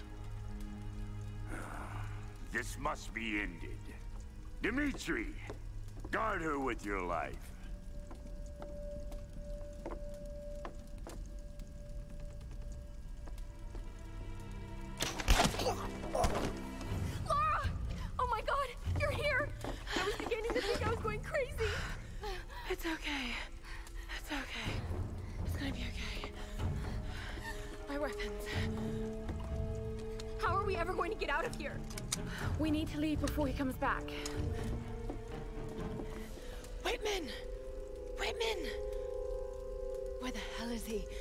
This must be ended. Dimitri, guard her with your life. Lara! Oh my god, you're here! I was beginning to think I was going crazy. It's okay. It's okay. It's gonna be okay. My weapons. How are we ever going to get out of here? We need to leave before he comes back. Whitman! Whitman! Where the hell is he?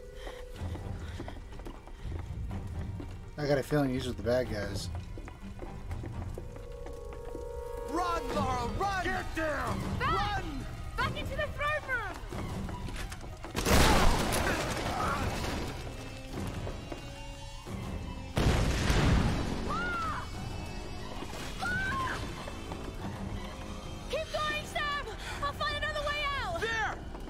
I got a feeling he's with the bad guys. Run, Lara, run! Get down! Back! Run! Back into the throne room! Keep going, Sam! I'll find another way out! There!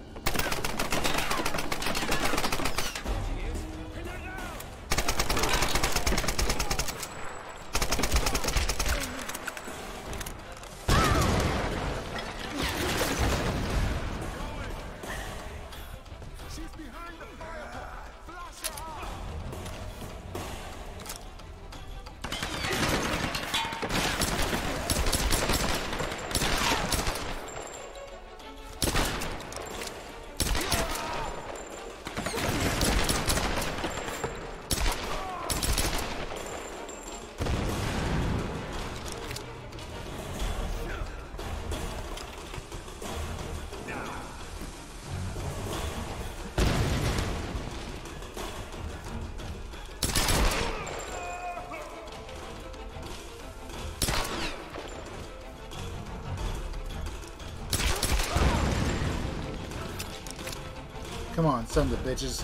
Come on, son of the bitches.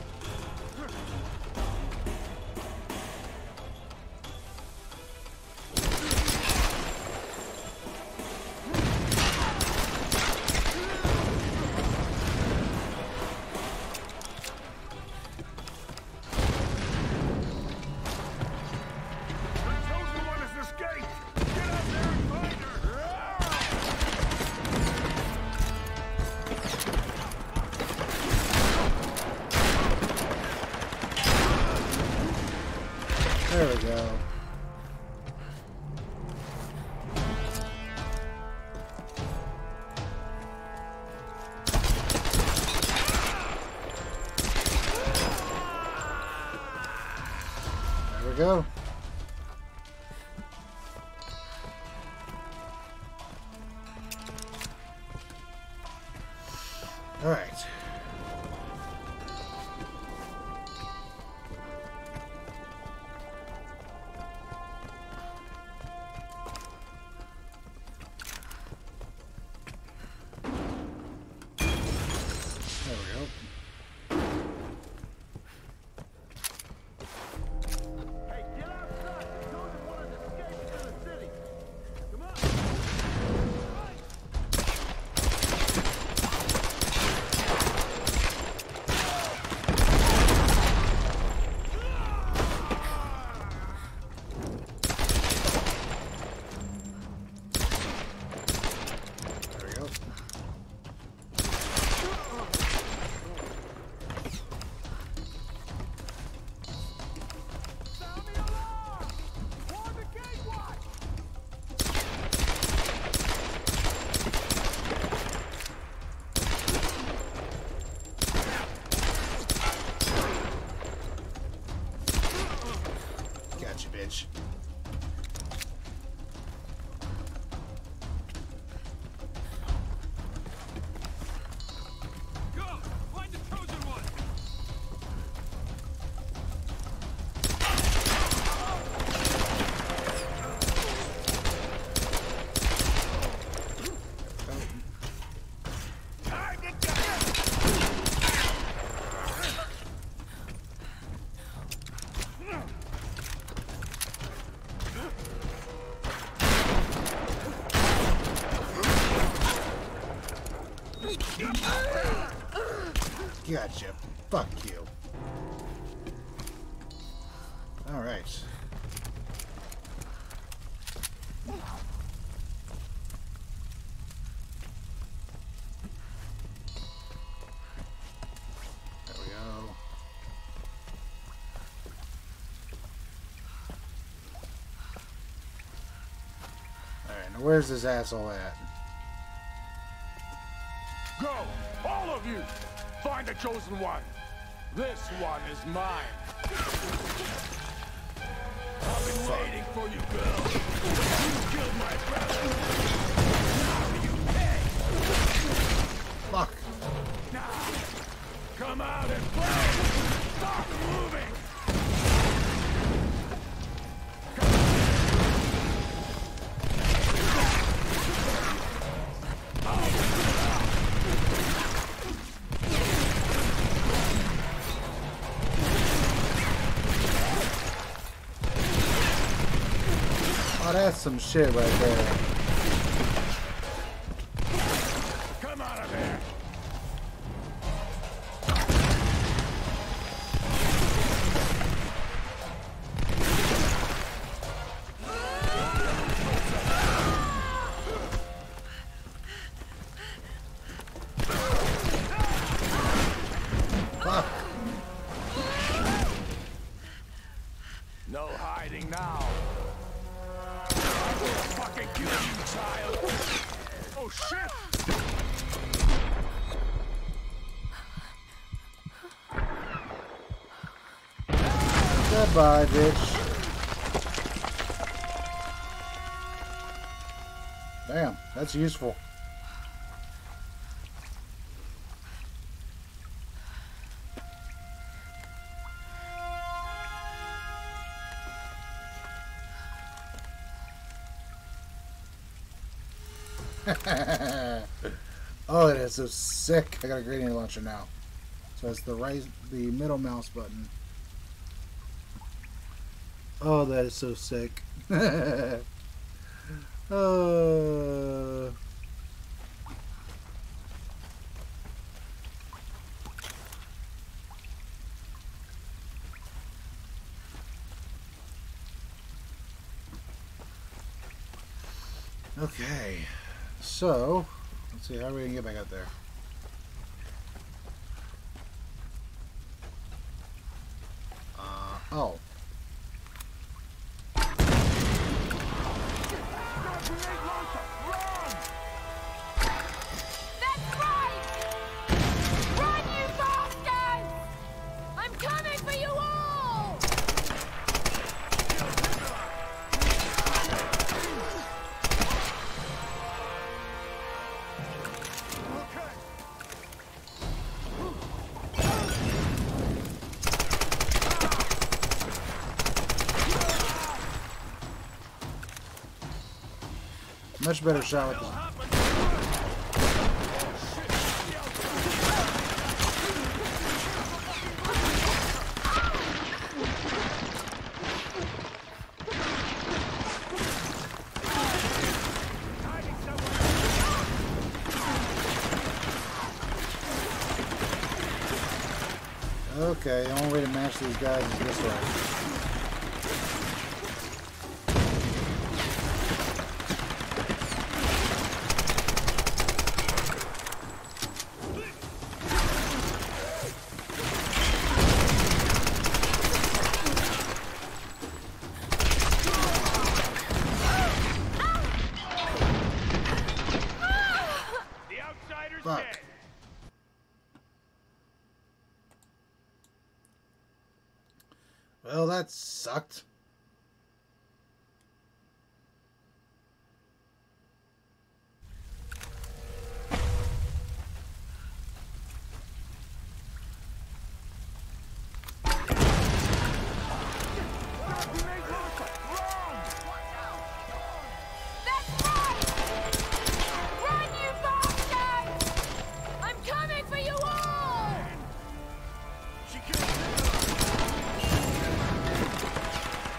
There we go. There we go. All right. Gotcha. Fuck you. Alright. There we go. Alright, now where's this asshole at? Go! All of you! Find the chosen one! This one is mine! I've been waiting for you, girl! You killed my brother! Now you pay! Fuck! Now, come out and play! Stop moving! Oh, that's some shit right there. Come out of there! Fuck! No hiding now! I will fucking kill you, child! Oh shit! Goodbye, bitch. Damn, that's useful. Oh, it is so sick. I got a grenade launcher now. So it's the middle mouse button. Oh, that is so sick. Okay. So, let's see, how are we gonna get back out there? Oh. That's right! Run, you bastards! I'm coming for you all! Much better shot with this. Okay, the only way to match these guys is this way. Fuck. Well, that sucked. Run, you bastards! I'm coming for you all!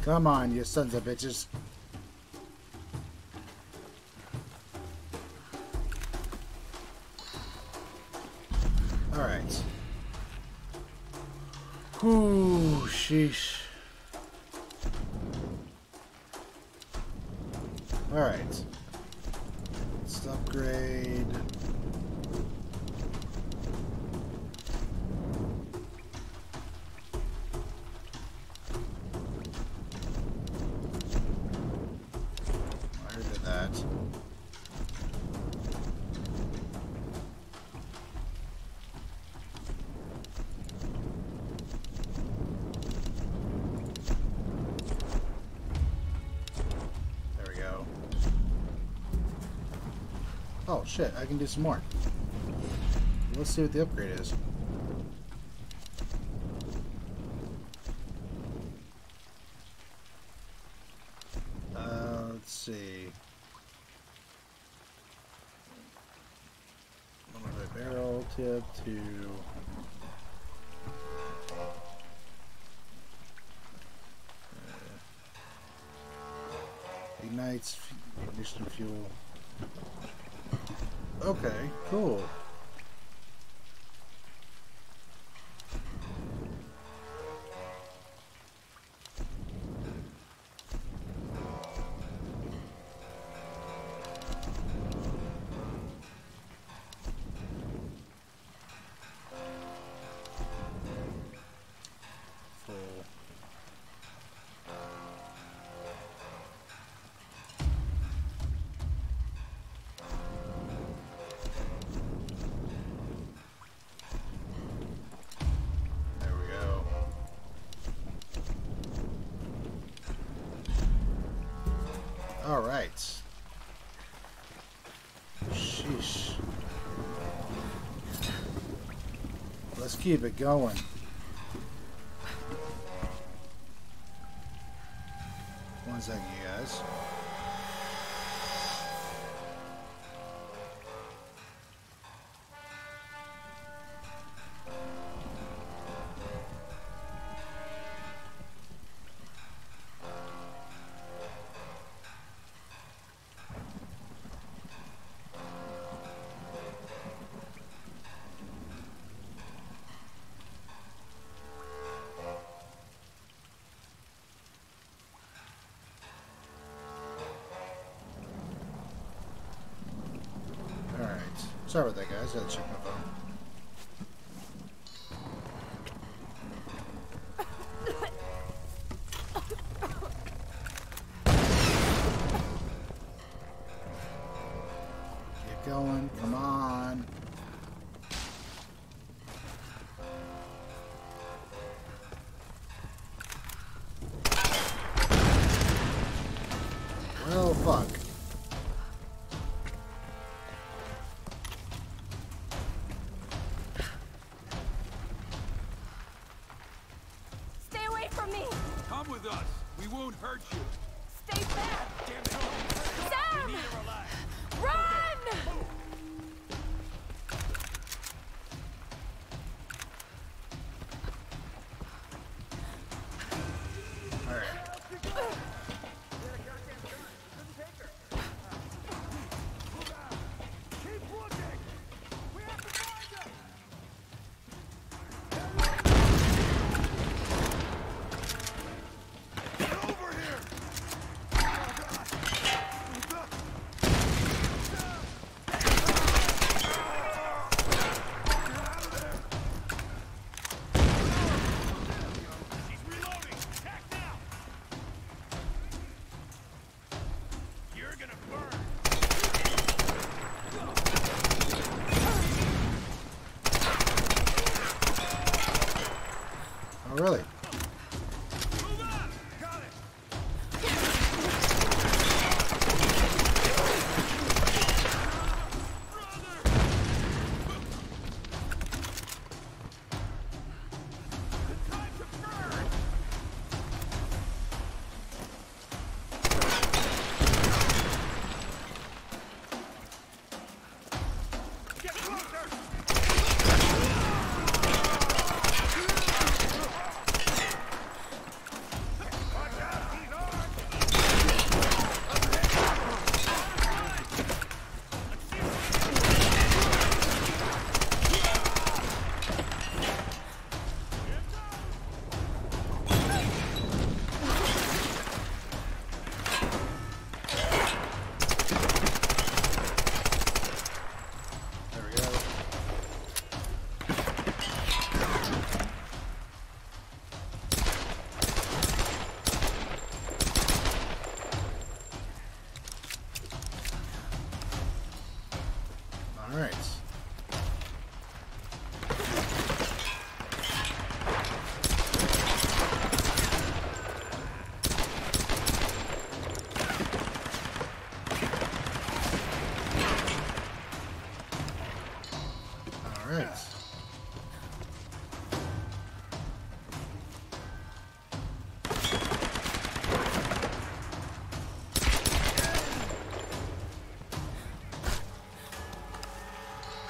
Come on, you sons of bitches. Alright. Ooh, sheesh. Alright. Let's upgrade. I did that. Oh shit, I can do some more. Let's see what the upgrade is. Let's see. Another barrel tip to ignites ignition fuel. Okay, cool. All right. Sheesh. Let's keep it going. One second, you guys. Sorry about that, guys. I had to check my phone. Keep going. Come on. Well, fuck. Hurt you. Stay back! Damn it. Sam! We need to relax. Run! All right.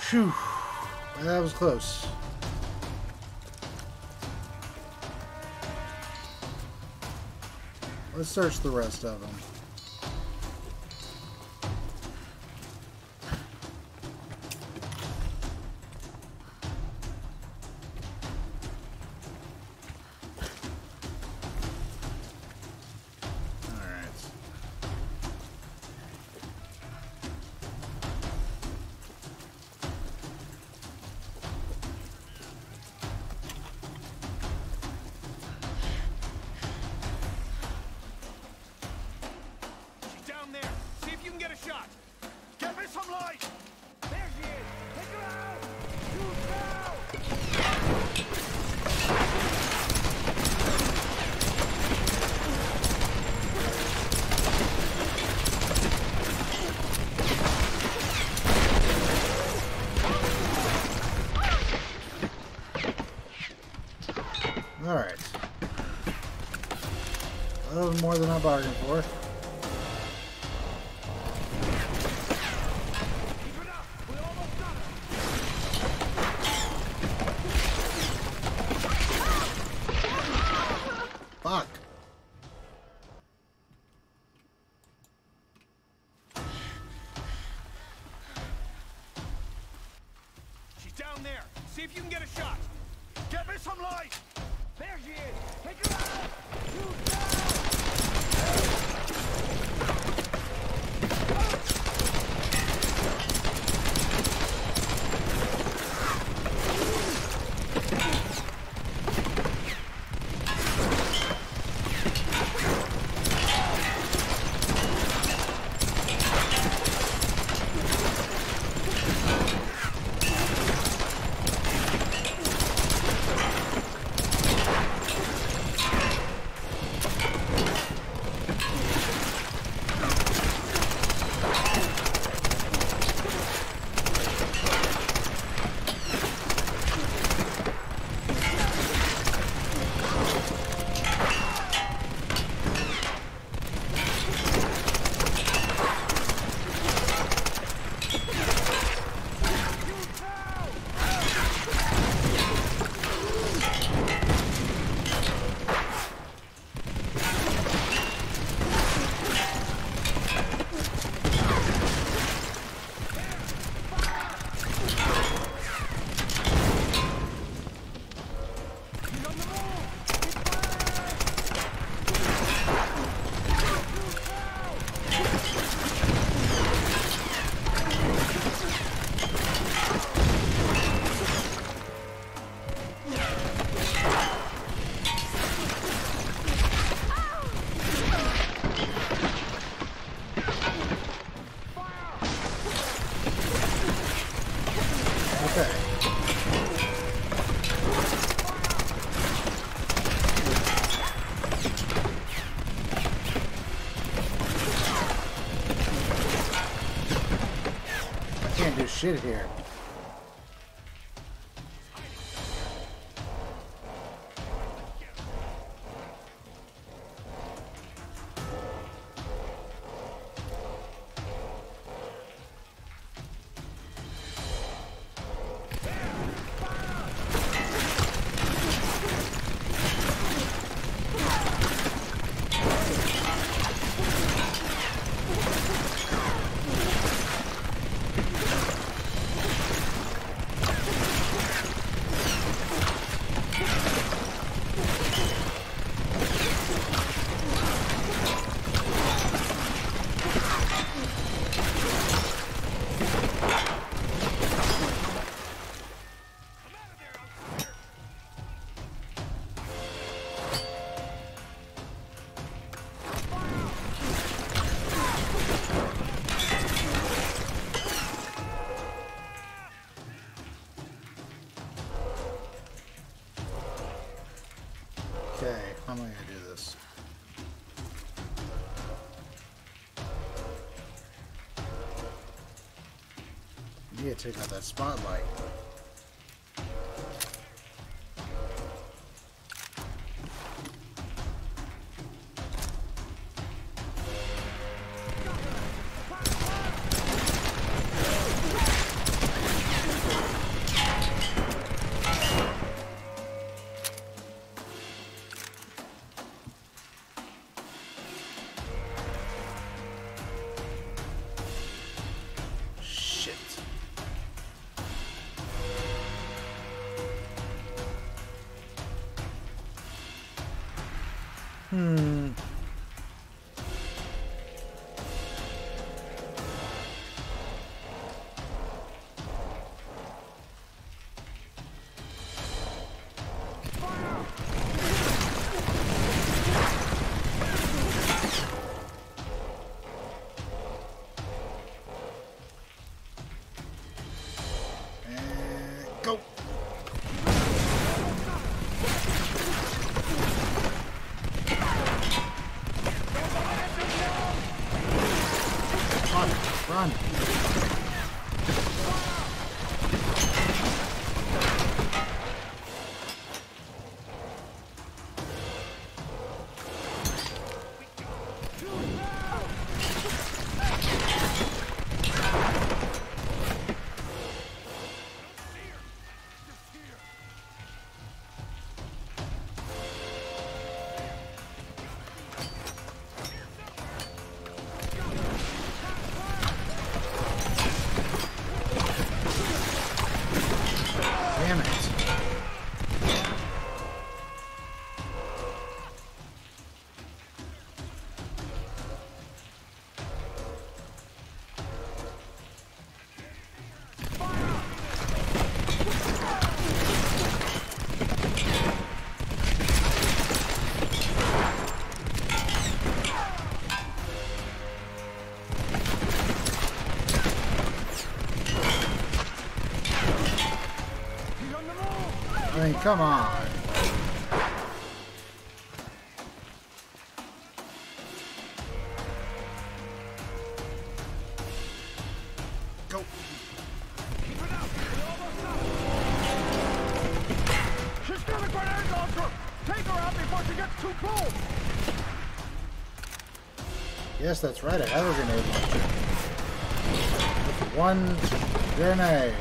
Phew. That was close. Let's search the rest of them. Alright. That was more than I bargained for. Fuck. She's down there. See if you can get a shot. Get me some light. There she is! Take her out! Shoot down! Shit here. Okay, how am I going to do this? You need to take out that spotlight. Go! Run! Damn it. I mean, come on. Go. She's got a grenade launcher! Take her out before she gets too cold! Yes, that's right. I have a grenade launcher. With one grenade.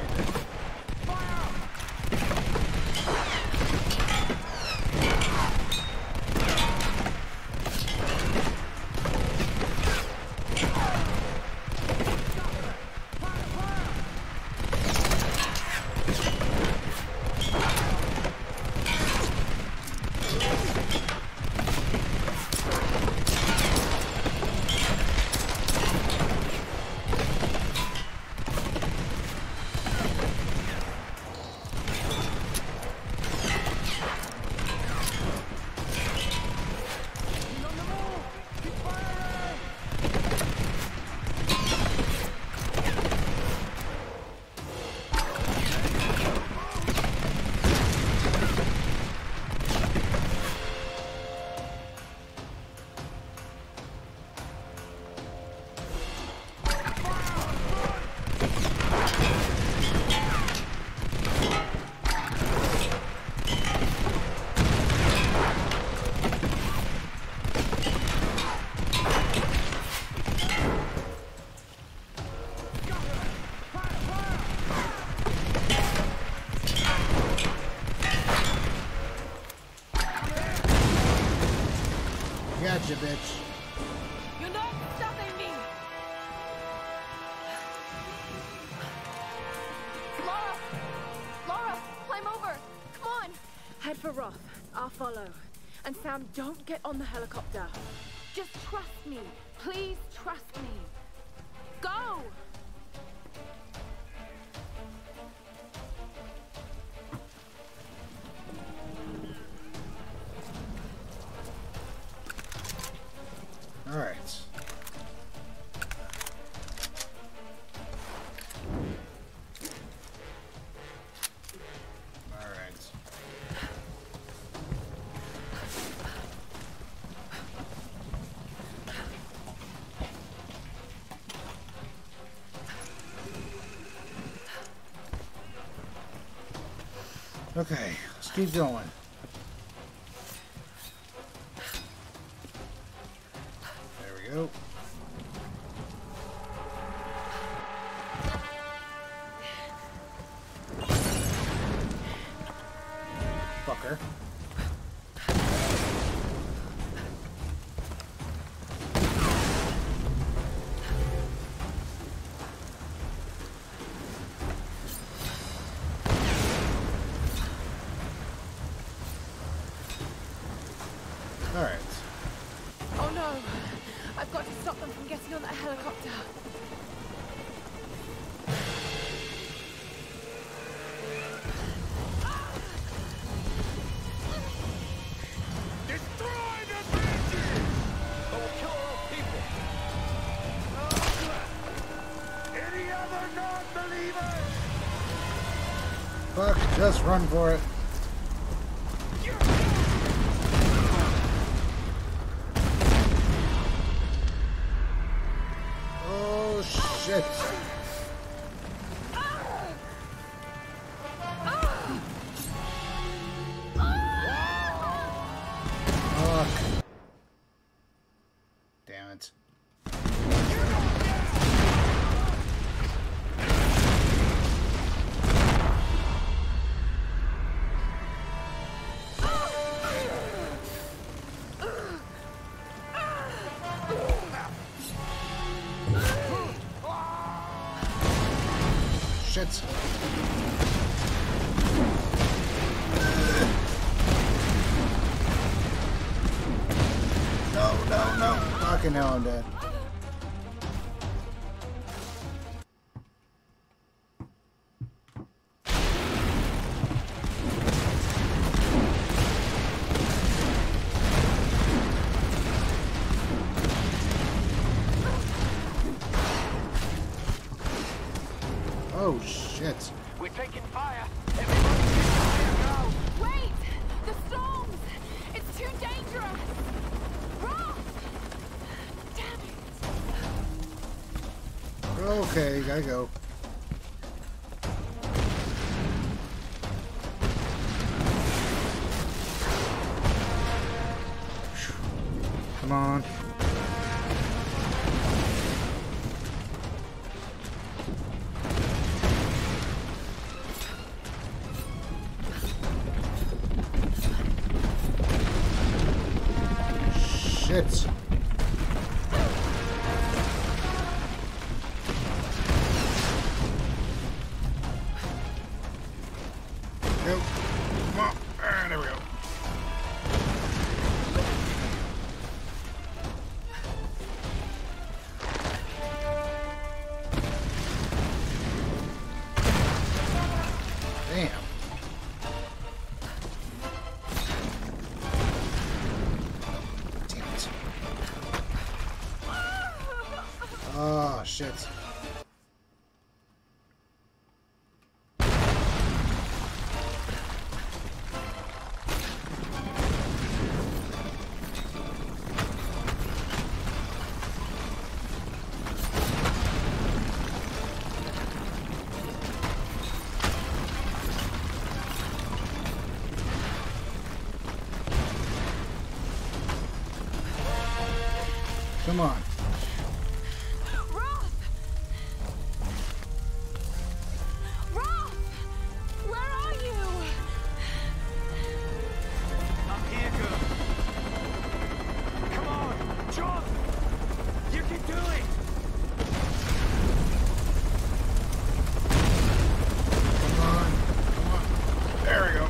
Gotcha, bitch. You're not stopping me! Lara! Lara, climb over! Come on! Head for Roth. I'll follow. And Sam, don't get on the helicopter. Just trust me. Please trust me. Go! All right. All right. Okay, let's keep going. There we go. Fucker. A helicopter. Destroy the bridges! Or we'll kill our own people. Any other non-believers? Fuck, just run for it. Oh shit. Fuck. Damn it. Shit. No, no, no. Fucking hell, I'm dead. Oh shit. We're taking fire. Everybody get fire now. Wait! The storms! It's too dangerous! Roth! Damn it! Okay, gotta go. Come on. Shit. Go. Come on. Ah, there we go. Damn. Damn it. Oh, shit. Come on. Roth! Roth! Where are you? I'm here, girl. Come on, John. You can do it. Come on. Come on. There we go.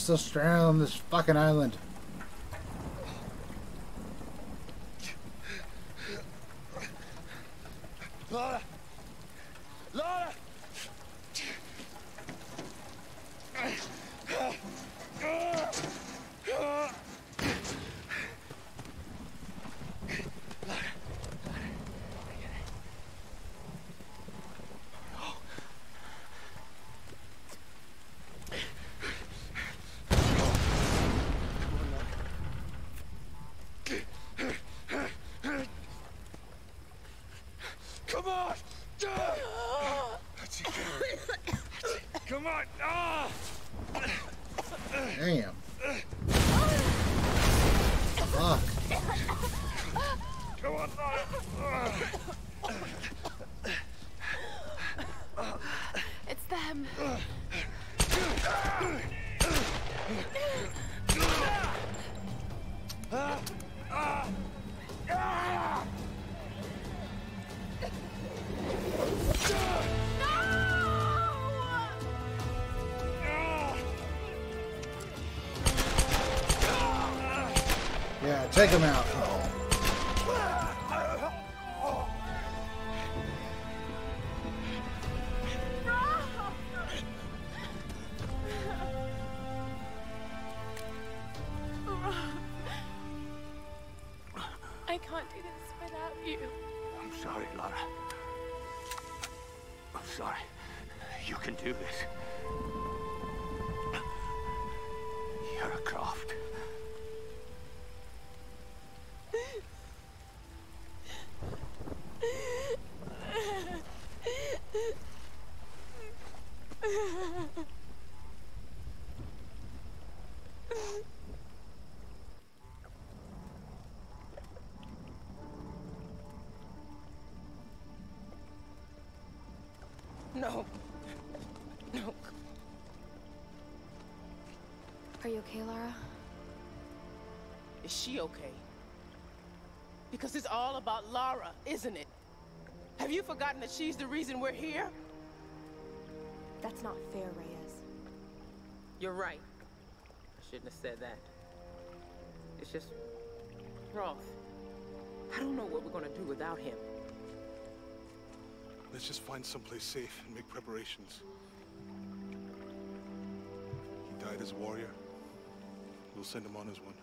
still stranded on this fucking island. Lara! Lara! Come on! Come on! Damn. Fuck. Come on, Lara! It's them. Yeah, take him out. I can't do this without you. I'm sorry, Lara. I'm sorry. You can do this. You're a Croft. No. No. Are you okay, Lara? Is she okay? Because it's all about Lara, isn't it? Have you forgotten that she's the reason we're here? That's not fair, Reyes. You're right. I shouldn't have said that. It's just... Roth. I don't know what we're gonna do without him. Let's just find someplace safe and make preparations. He died as a warrior. We'll send him on as one.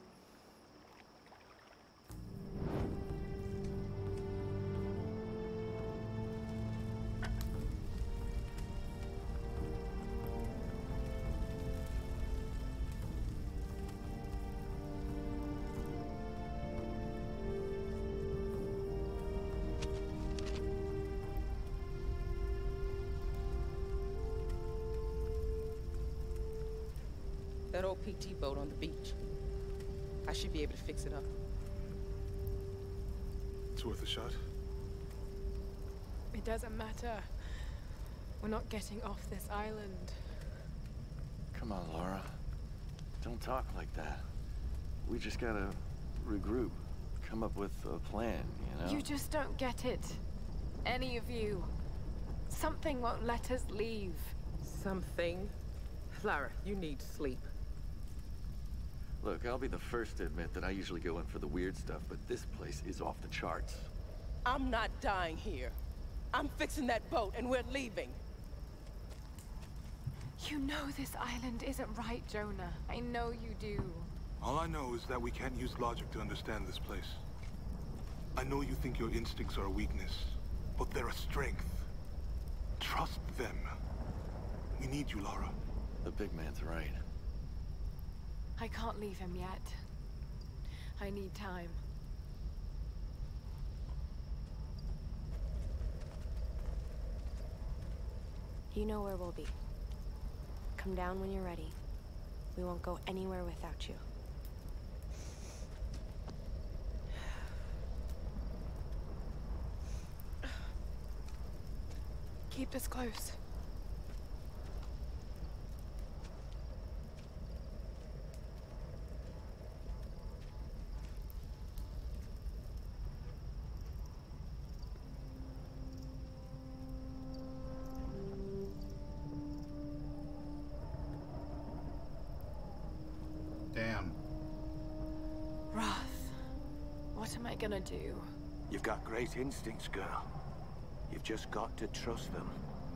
That old PT boat on the beach. I should be able to fix it up. It's worth a shot. It doesn't matter. We're not getting off this island. Come on, Lara. Don't talk like that. We just gotta regroup. Come up with a plan, you know? You just don't get it. Any of you. Something won't let us leave. Something? Lara, you need sleep. Look, I'll be the first to admit that I usually go in for the weird stuff, but this place is off the charts. I'm not dying here. I'm fixing that boat and we're leaving. You know this island isn't right, Jonah. I know you do. All I know is that we can't use logic to understand this place. I know you think your instincts are a weakness, but they're a strength. Trust them. We need you, Lara. The big man's right. I can't leave him yet. I need time. You know where we'll be. Come down when you're ready. We won't go anywhere without you. Keep this close. Damn. Wrath. What am I gonna do? You've got great instincts, girl. You've just got to trust them.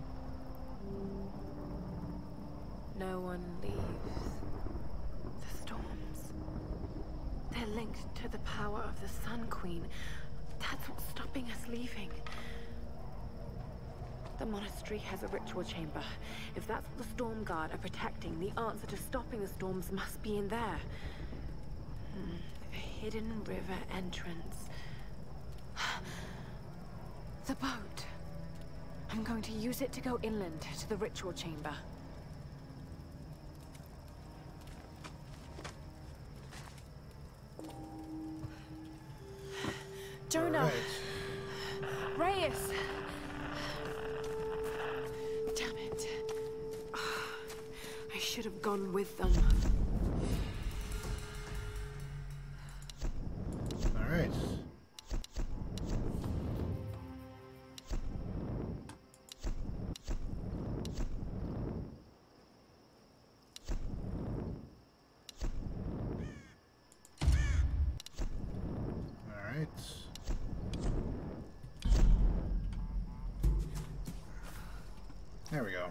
No one leaves. The storms. They're linked to the power of the Sun Queen. That's what's stopping us leaving. The monastery has a ritual chamber. If that's what the Storm Guard are protecting, the answer to stopping the storms must be in there. A hidden river entrance. The boat. I'm going to use it to go inland to the ritual chamber. Jonah! Right. Reyes! Damn it. I should have gone with them. All right. There we go.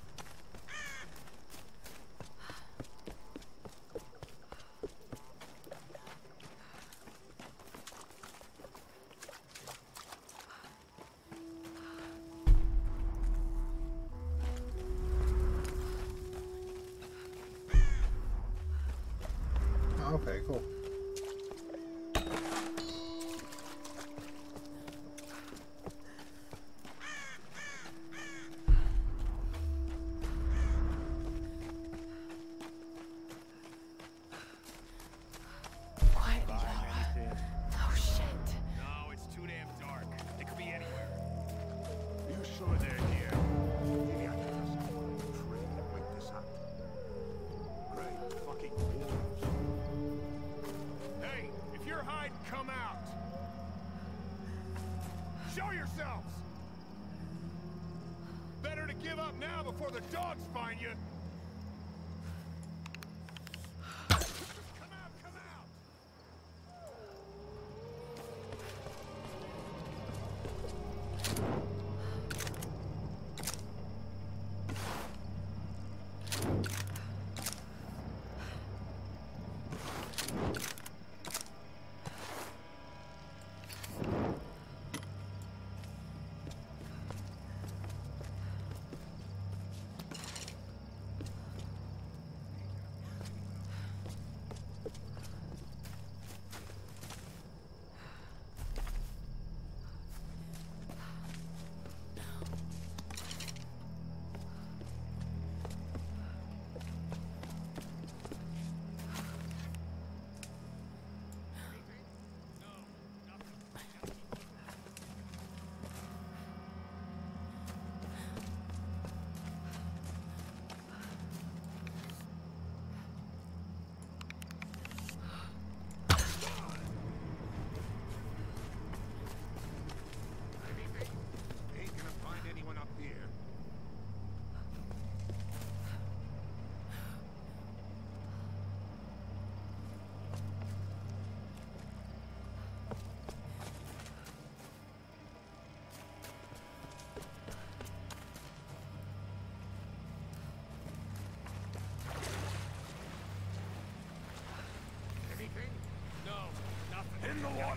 Oh, okay, cool. Show yourselves! Better to give up now before the dogs find you! In the water!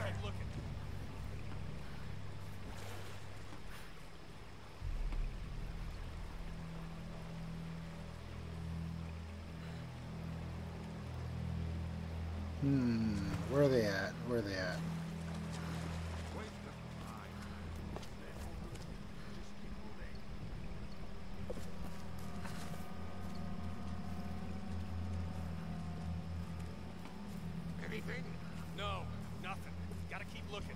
Where are they at? Where are they at? Anything? No, nothing. Gotta keep looking.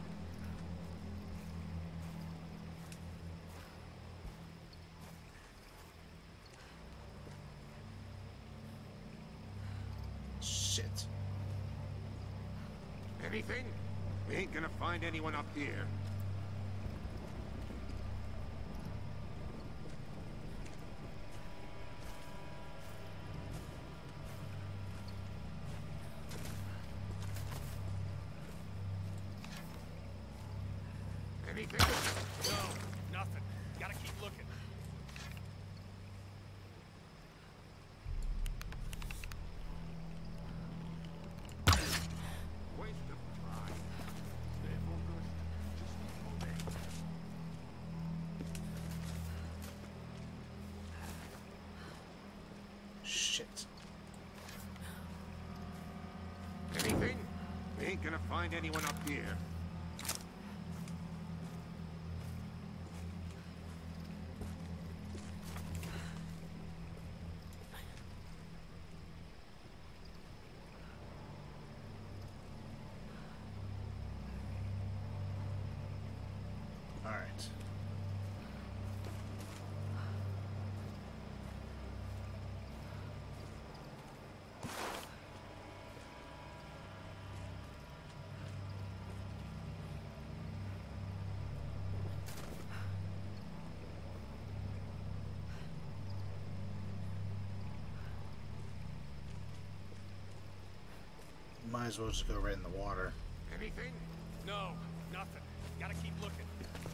Shit. Anything? We ain't gonna find anyone up here. Anything? No, nothing. Gotta keep looking. Waste of time. Stay focused. Just keep moving. Shit. Anything? We ain't gonna find anyone up here. All right. Might as well just go right in the water. Anything? No, nothing. Gotta keep looking.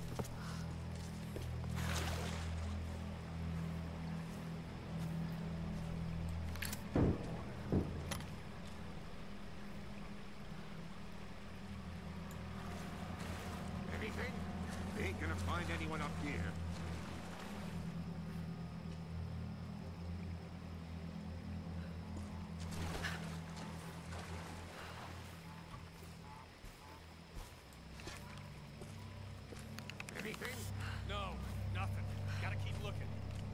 Anything? We ain't gonna find anyone up here. Anything? No, nothing. Gotta keep looking.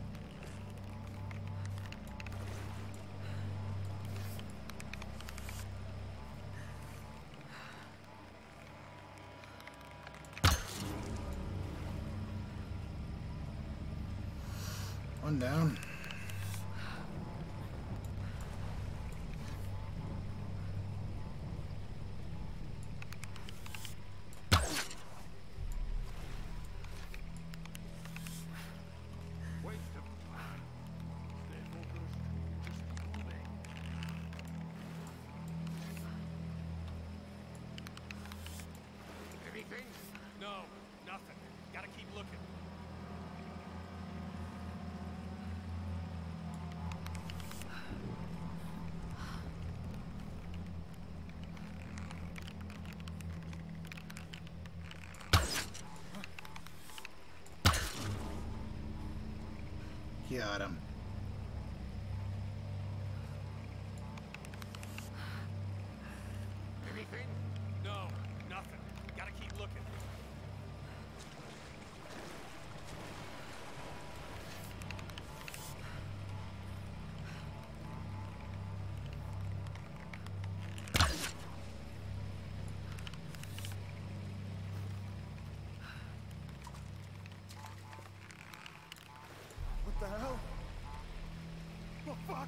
One down. Waste of time. Stay focused. Just keep moving. Anything? No, nothing. Gotta keep looking. Got him. Anything? No, nothing. Gotta keep looking. What the hell? Oh, fuck!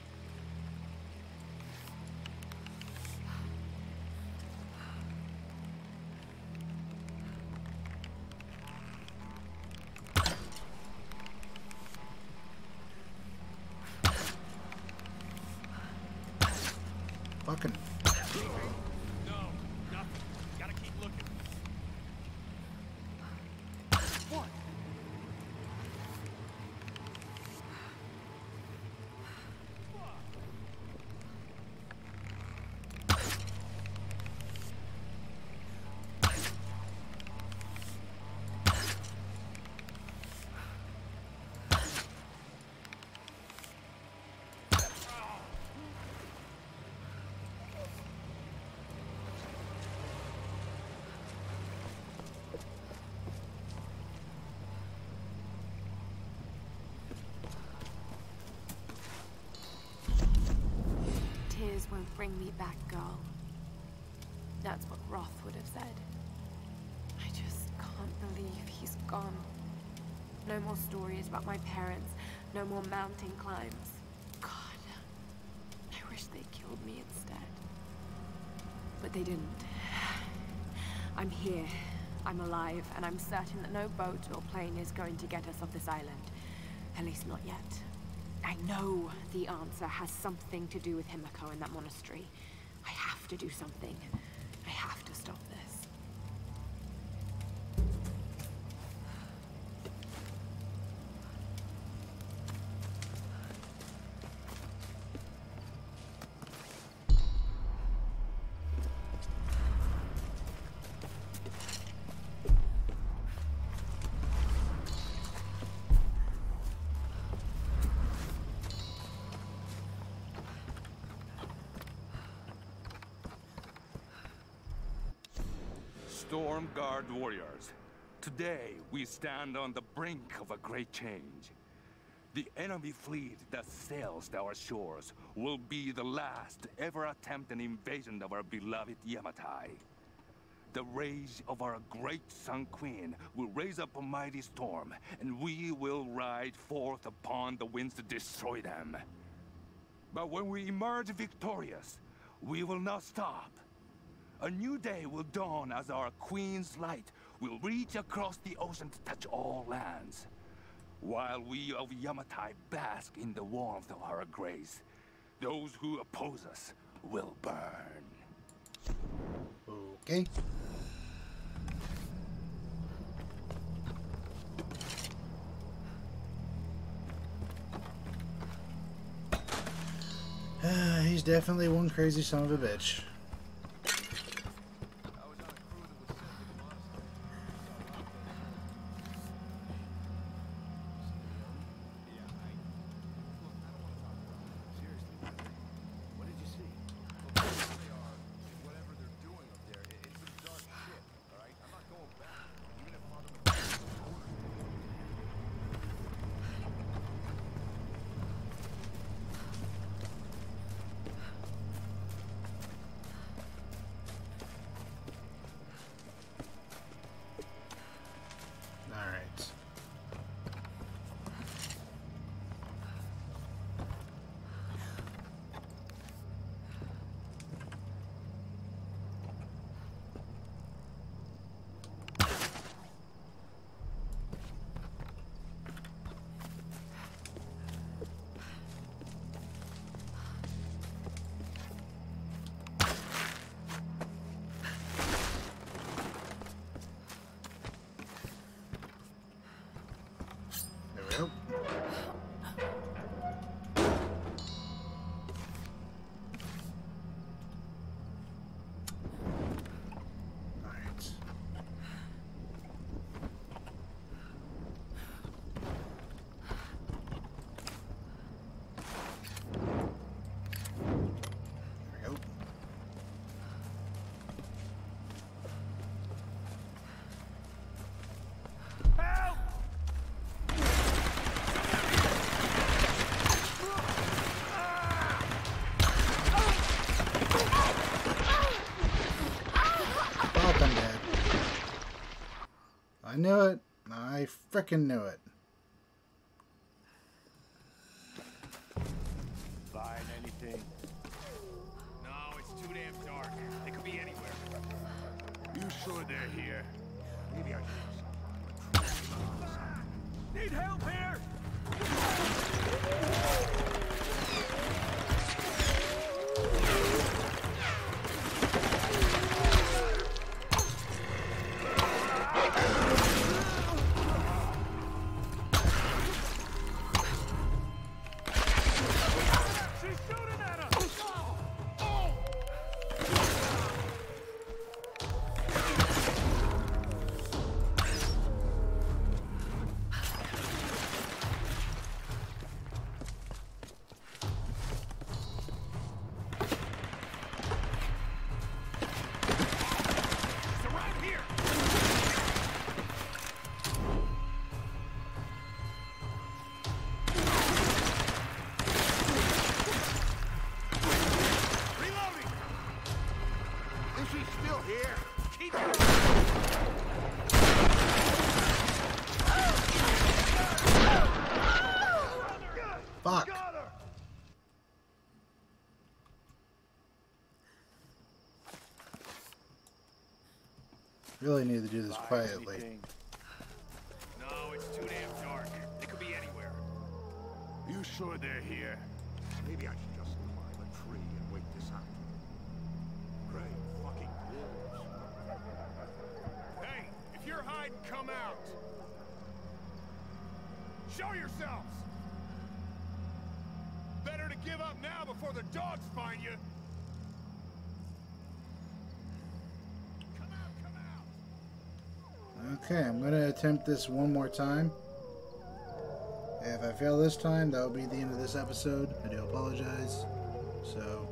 Fucking. No, nothing. Gotta keep looking. What? Tears won't bring me back, girl. That's what Roth would have said. I just can't believe he's gone. No more stories about my parents. No more mountain climbs. God, I wish they killed me instead. But they didn't. I'm here. I'm alive, and I'm certain that no boat or plane is going to get us off this island. At least not yet. I know the answer has something to do with Himiko and that monastery. I have to do something. I have to stop this. Stormguard warriors. Today, we stand on the brink of a great change. The enemy fleet that sails our shores will be the last to ever attempt an invasion of our beloved Yamatai. The rage of our great Sun Queen will raise up a mighty storm, and we will ride forth upon the winds to destroy them. But when we emerge victorious, we will not stop. A new day will dawn as our Queen's light will reach across the ocean to touch all lands. While we of Yamatai bask in the warmth of her grace, those who oppose us will burn. Okay. He's definitely one crazy son of a bitch. I knew it. I frickin' knew it. Find anything? No, it's too damn dark. They could be anywhere. You sure they're here? Maybe I should. Need help here! Fuck. Really need to do this quietly. No, it's too damn dark. They could be anywhere. You sure they're here? Maybe I should just climb a tree and wait this out. Great fucking wolves. Hey, if you're hiding, come out. Show yourselves! Better to give up now before the dogs find you. Okay, I'm going to attempt this one more time. If I fail this time, that will be the end of this episode. I do apologize. So...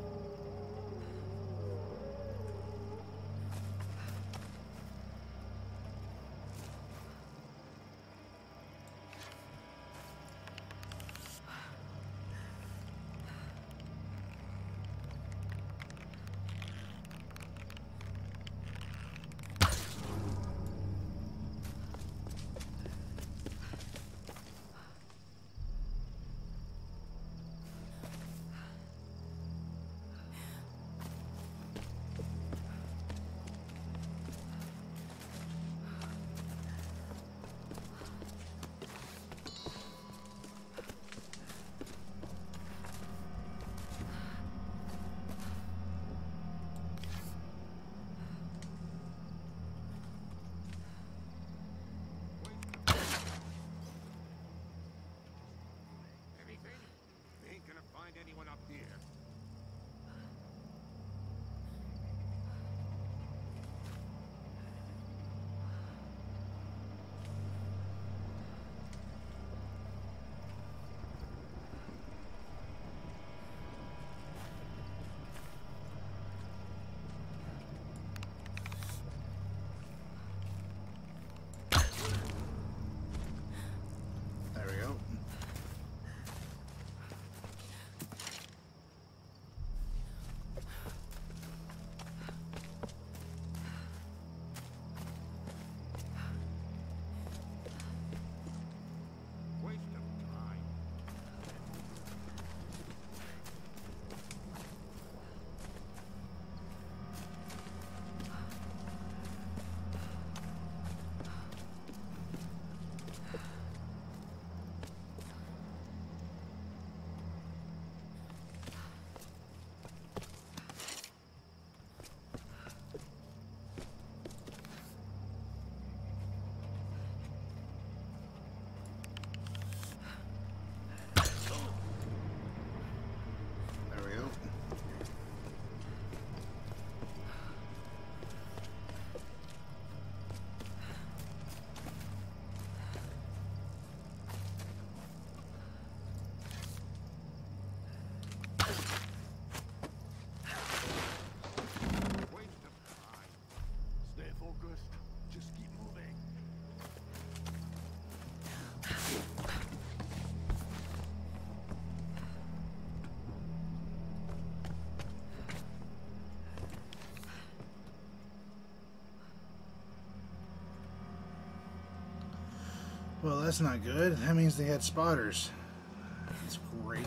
Well, that's not good. That means they had spotters. That's great.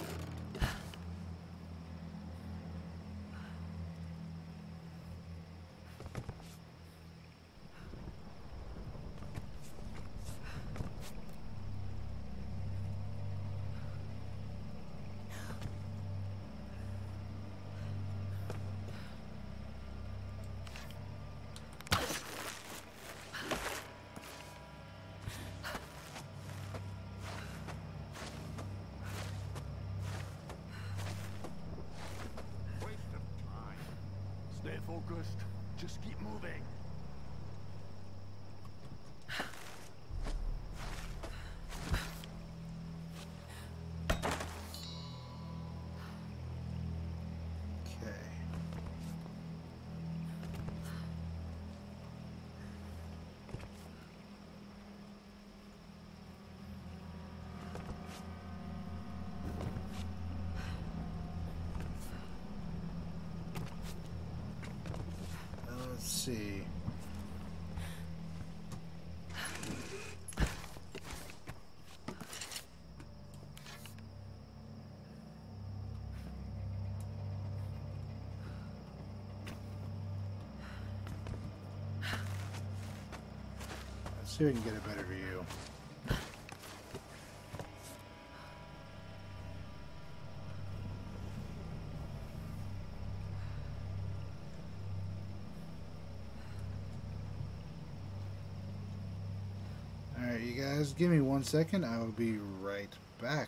Stay focused. Just keep moving. Let's see. Let's see if we can get a better view. Alright, you guys, give me 1 second. I will be right back.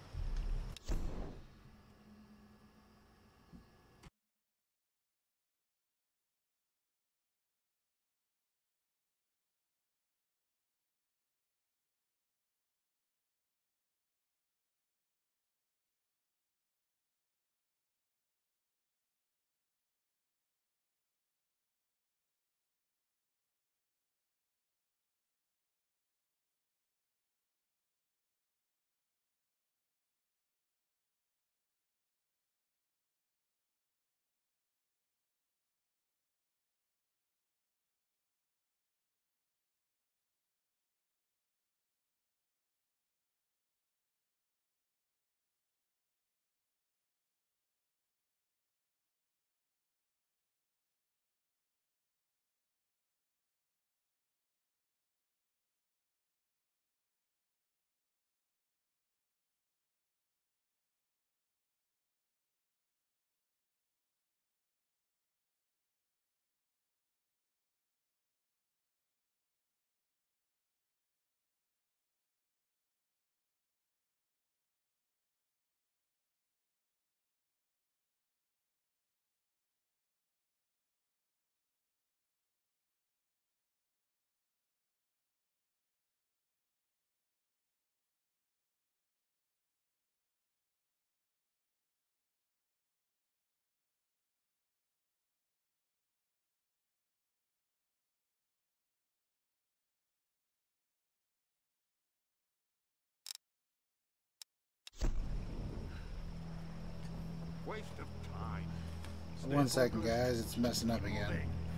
Waste of time. 1 second, guys. It's messing up again.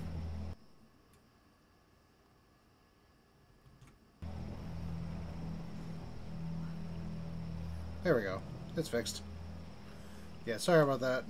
There we go. It's fixed. Yeah, sorry about that.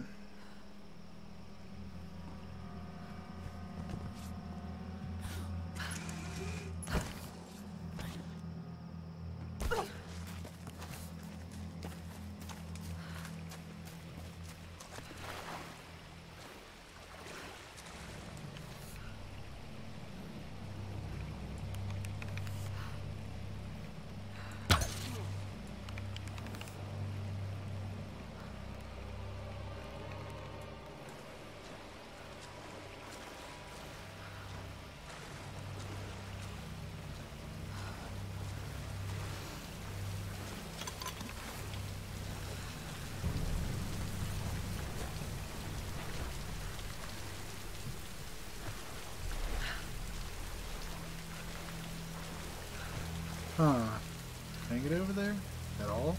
Huh. Can I get over there? At all?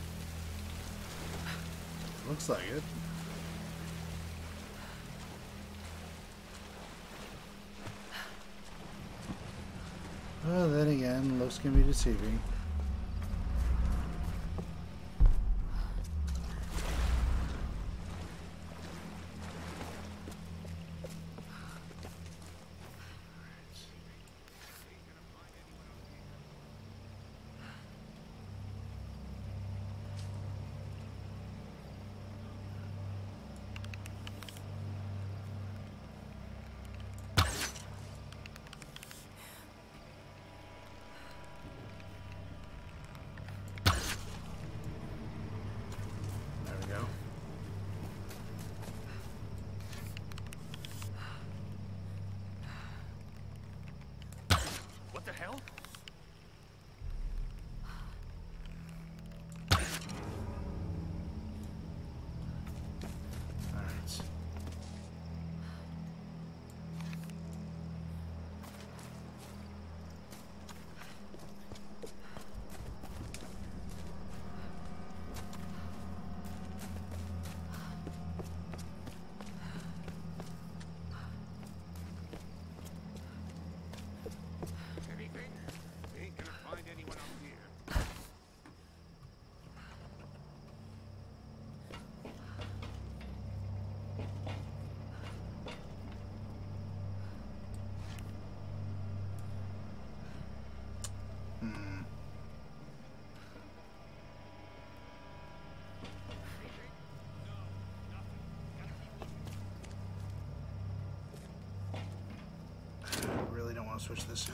Looks like it. Well, then again, looks can be deceiving. What the hell? Alright. Anything? Ain't gonna find anyone up here. I really don't want to switch this yet.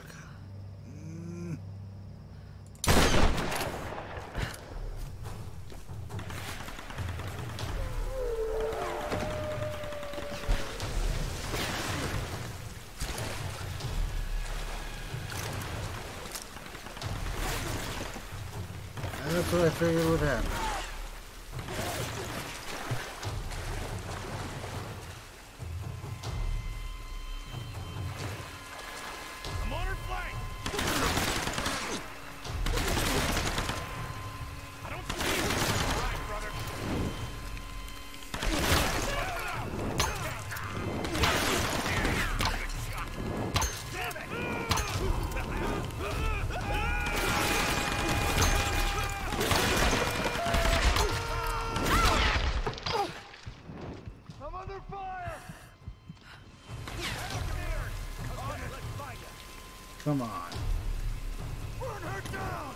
That's what I figured would happen. I'm on her flank! I don't see you! Right, brother. I'm under fire! Come on. Burn her down!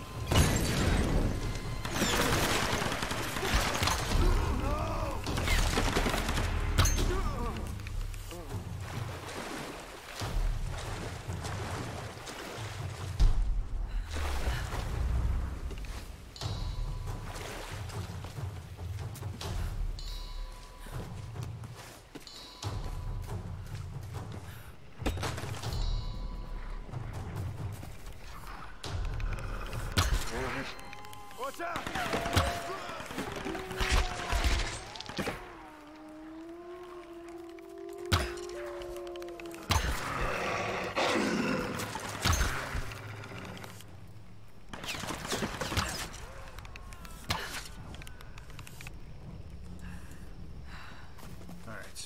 Watch out! Alright.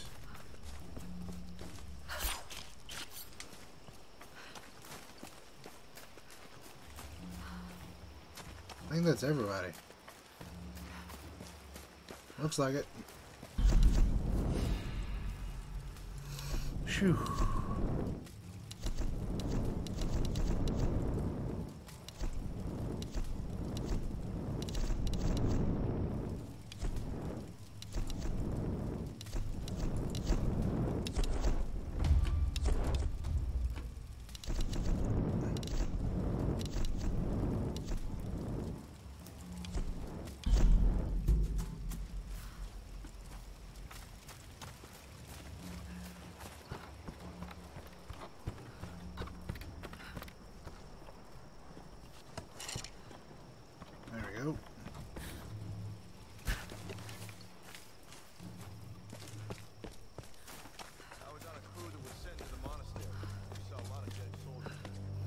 I think that's everybody. Looks like it. Phew. There we go. I was on a crew that was sent to the monastery. We saw a lot of dead soldiers.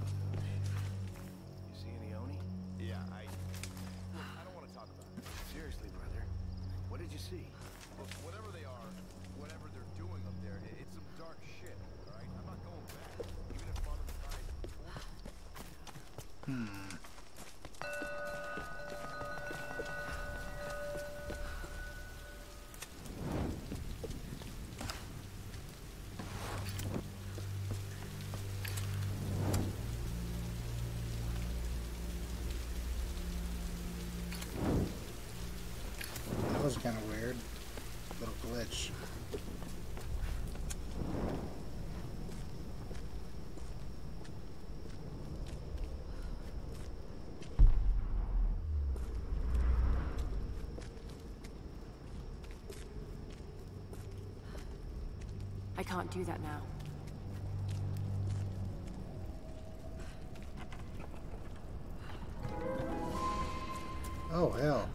You see any Oni? Yeah, Look, I don't want to talk about it. Seriously, brother. What did you see? Look, whatever they are, whatever they're doing up there, it's some dark shit, alright? I'm not going back. Even if Father Matthias That was kind of weird. Little glitch. I can't do that now. Oh, hell.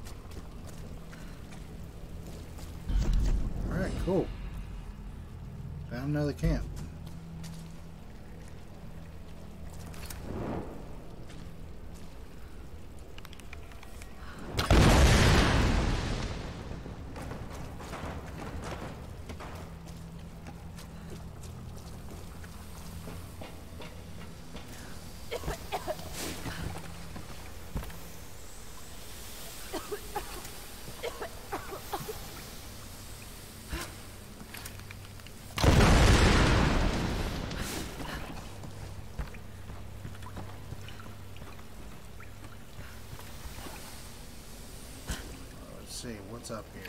Alright, cool. Found another camp. See what's up here.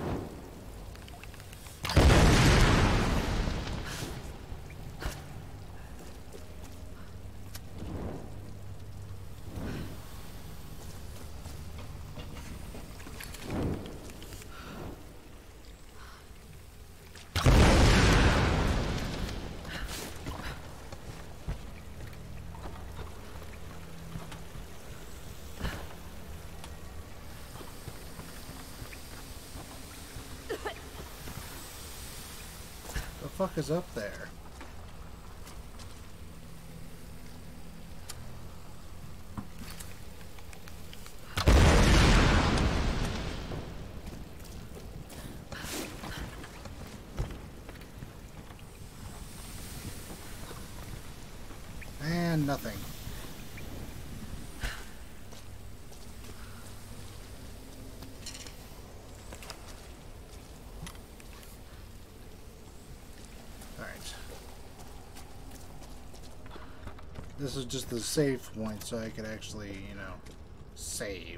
What the fuck is up there? And nothing. This is just the save point, so I could actually, you know, save.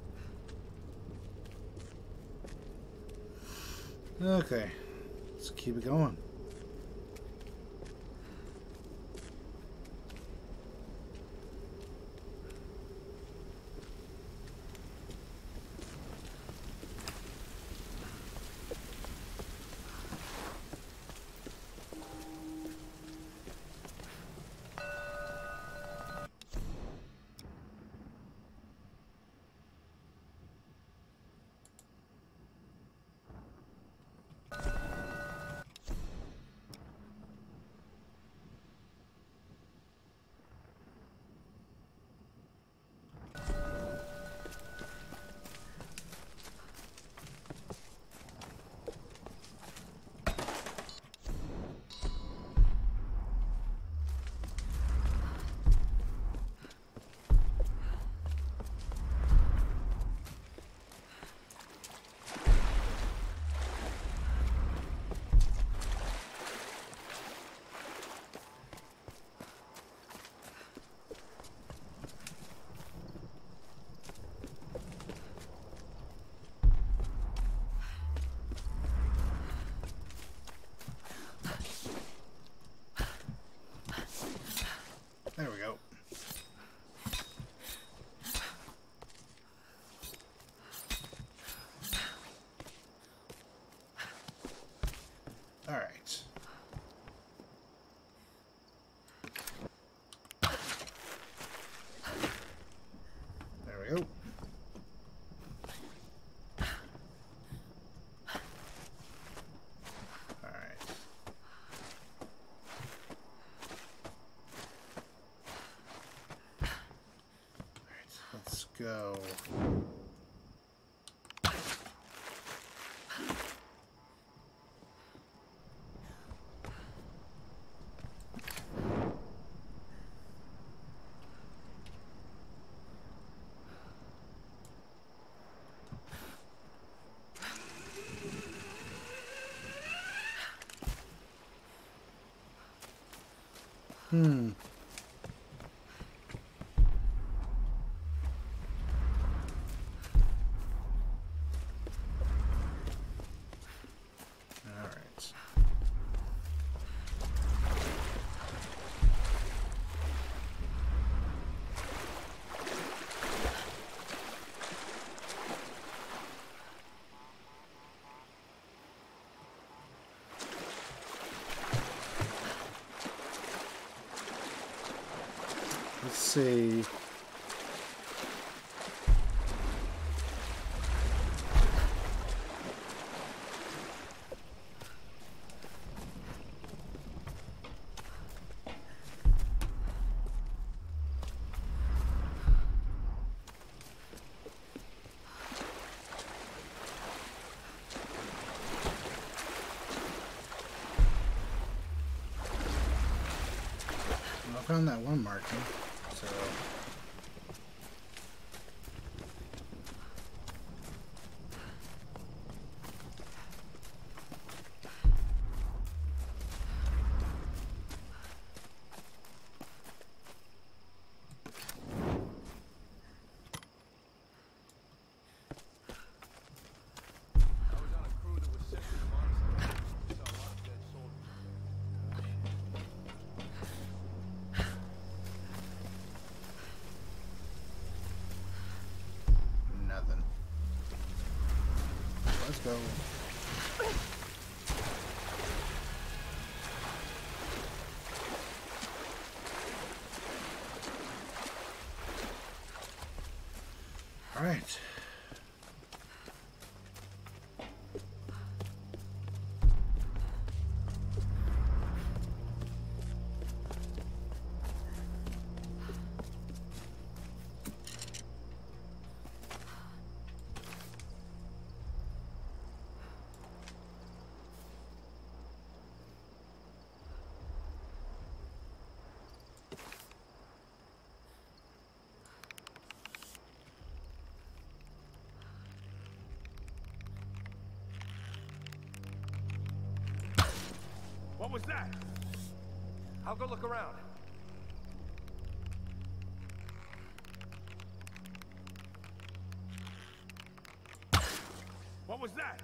Okay, let's keep it going. There we go. All right. There we go. All right. Let's go. Alright. Let's see. I found that one marking, so... Nothing. Let's go. All right. What was that? I'll go look around. What was that?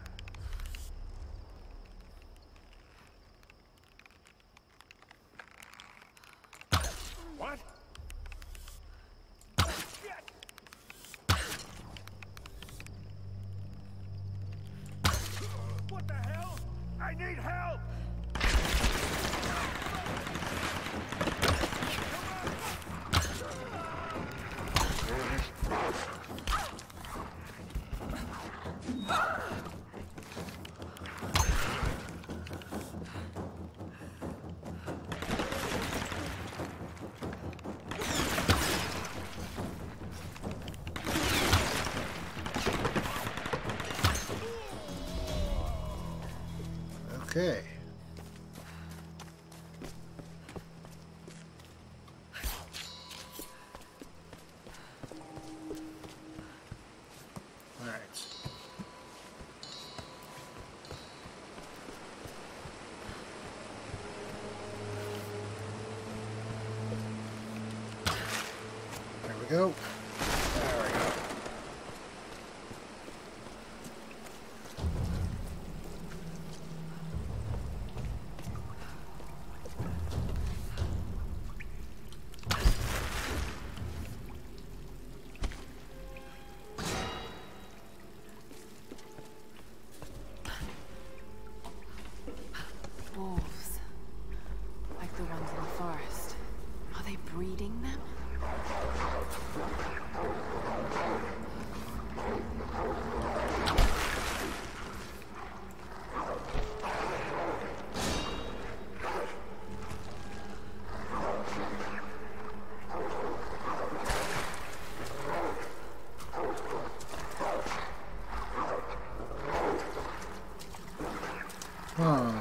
What? Shit! What the hell? I need help! Okay. All right. There we go. There we go. Wolves. Like the ones in the forest. Are they breeding them? Huh.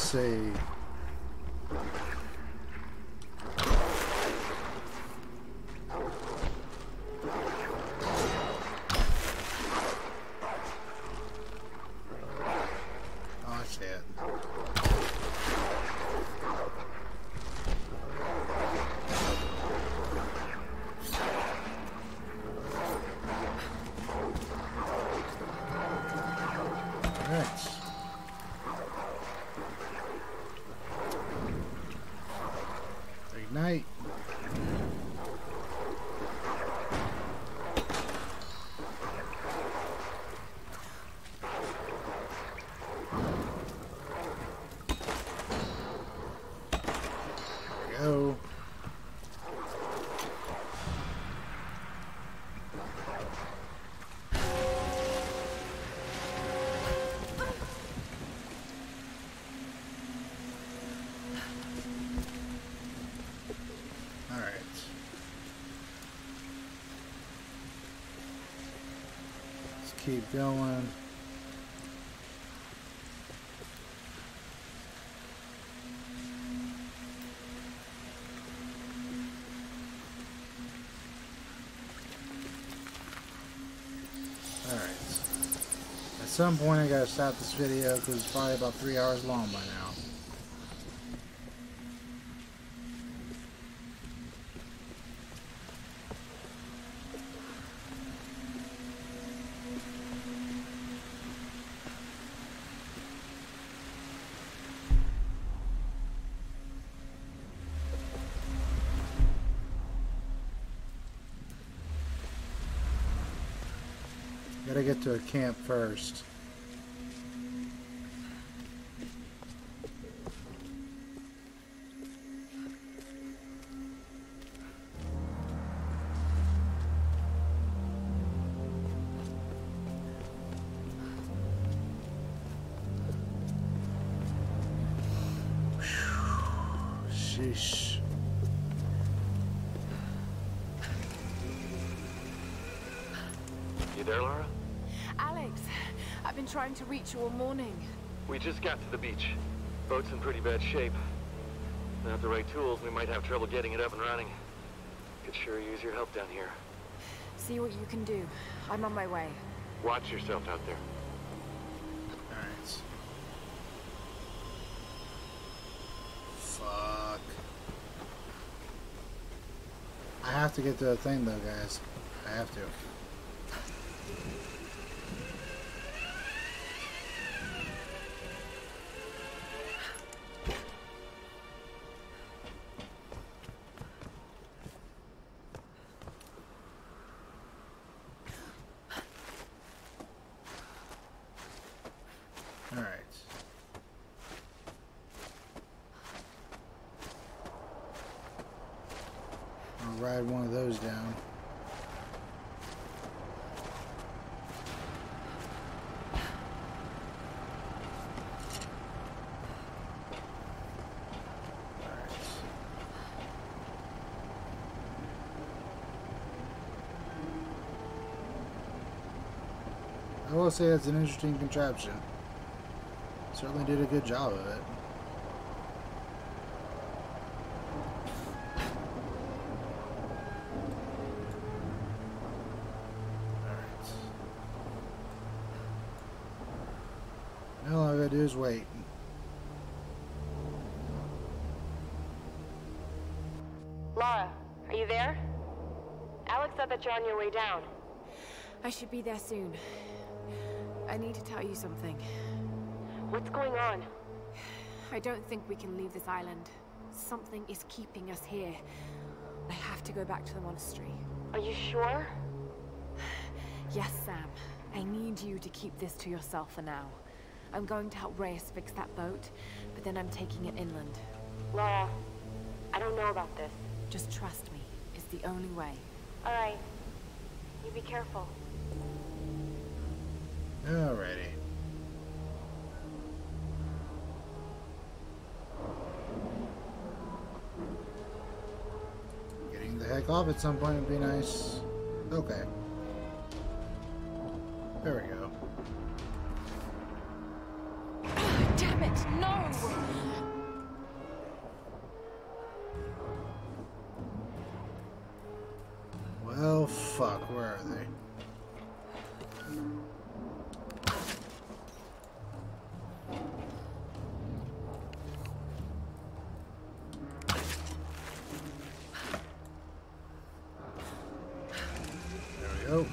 see. Oh shit. Ignite. There we go. Keep going. Alright. At some point I gotta stop this video because it's probably about 3 hours long by now. Gotta get to a camp first. Sheesh. You there, Lara? Alex, I've been trying to reach you all morning. We just got to the beach. Boat's in pretty bad shape. Without the right tools, we might have trouble getting it up and running. Could sure use your help down here. See what you can do. I'm on my way. Watch yourself out there. Alright. Fuck. I have to get to the thing though, guys. I have to. Alright. I'll ride one of those down. I will say it's an interesting contraption. Certainly did a good job of it. Alright. Now all I gotta do is wait. Lara, are you there? Alex said that you're on your way down. I should be there soon. I need to tell you something. What's going on? I don't think we can leave this island. Something is keeping us here. I have to go back to the monastery. Are you sure? Yes, Sam. I need you to keep this to yourself for now. I'm going to help Reyes fix that boat, but then I'm taking it inland. Lara, I don't know about this. Just trust me. It's the only way. All right. You be careful. Alrighty. Getting the heck off at some point would be nice. Okay. There we go. Damn it, no! fuck, where are they? There we go.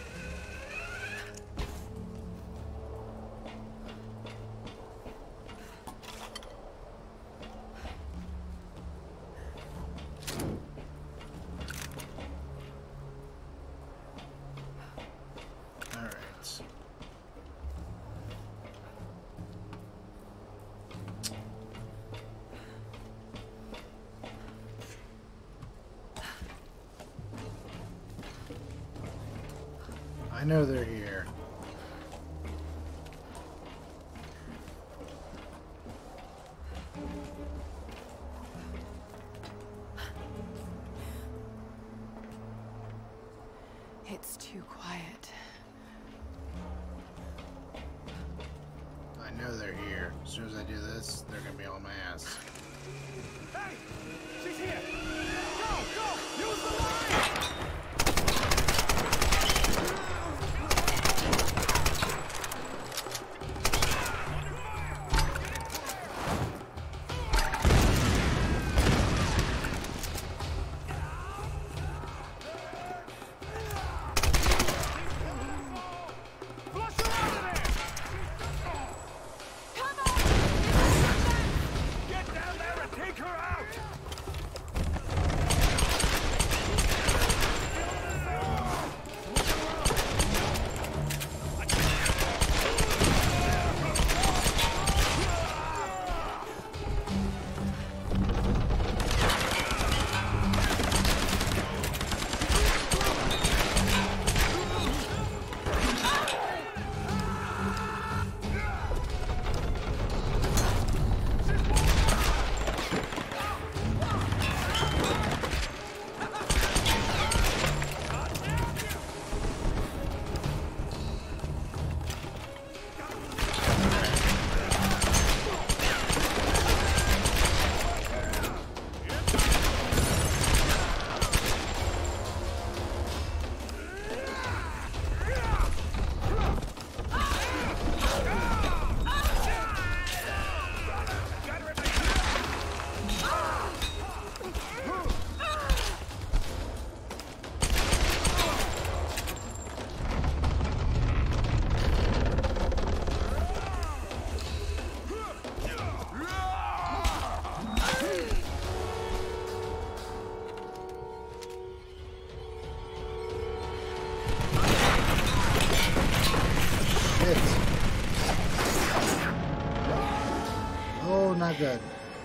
I know they're here. It's too quiet. I know they're here. As soon as I do this, they're gonna be on my ass. Hey! She's here! Go! Go! Use the line! Not good.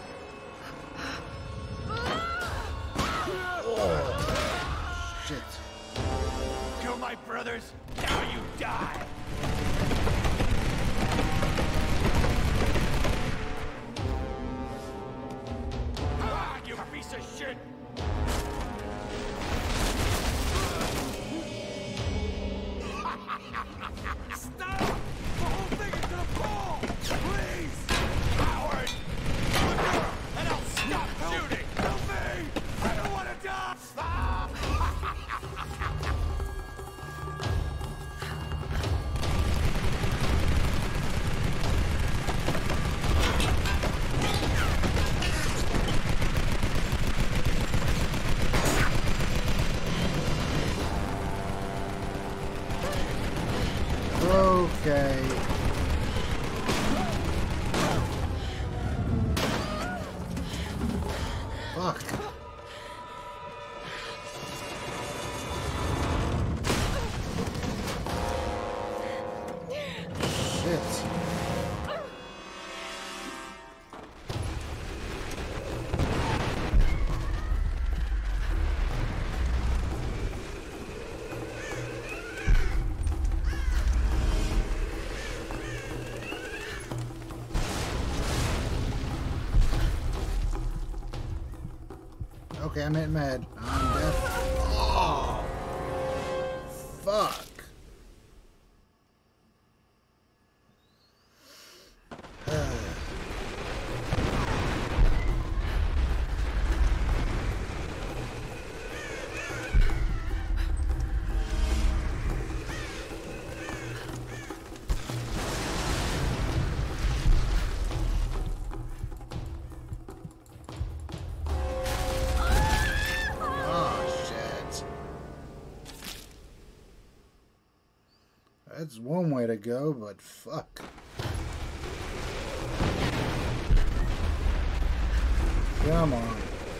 Oh, shit. Kill my brothers, now you die! Ah, you piece of shit! Stop! The whole thing is gonna fall! Please! Coward! And I'll stop shooting! Help me! I don't want to die! Stop! Okay. Fuck. Shit. Okay, I'm hit mad. I'm dead. Oh! Fuck. That's one way to go, but fuck. Come on.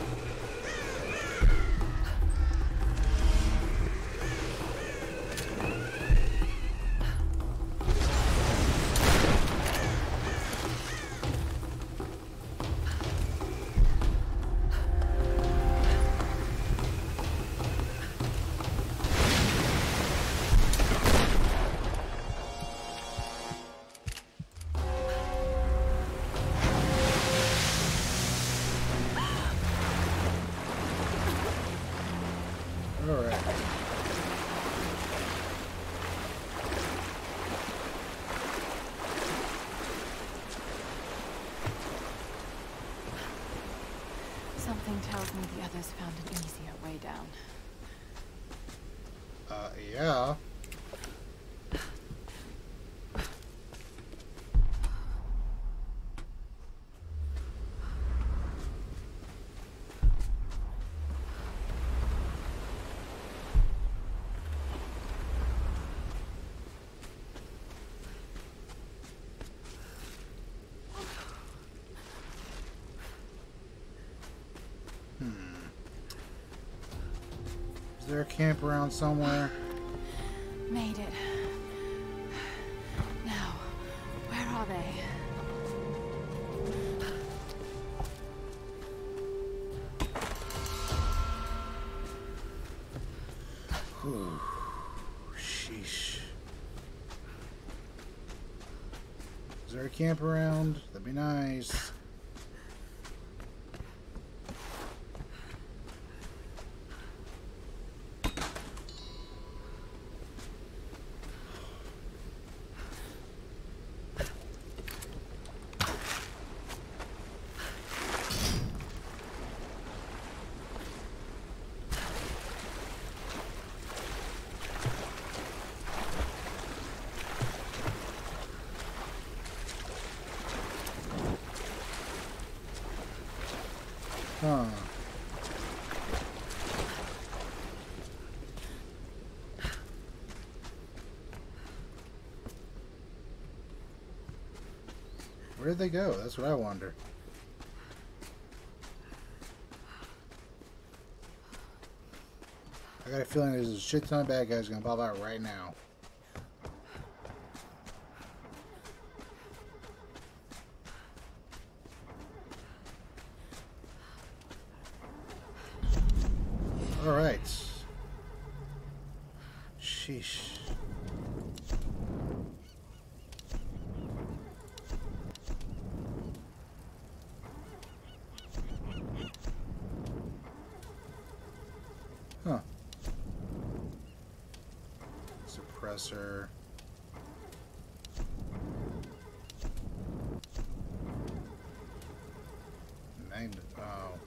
Something tells me the others found an easier way down. Yeah. Is there a camp around somewhere? Made it. Now, where are they? Whew. Sheesh. Is there a camp around? That'd be nice. Huh. Where did they go? That's what I wonder. I got a feeling there's a shit ton of bad guys gonna pop out right now. Alright. Sheesh. Huh. Suppressor. Magnet. Oh.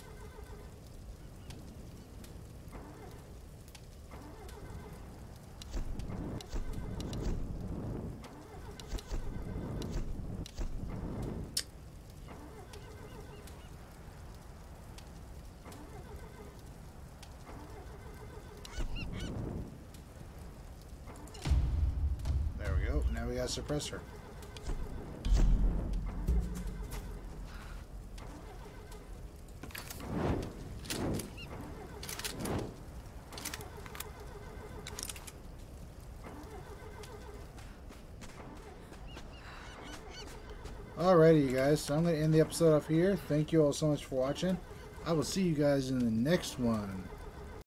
Now we got a suppressor. Alrighty, you guys. So I'm going to end the episode off here. Thank you all so much for watching. I will see you guys in the next one.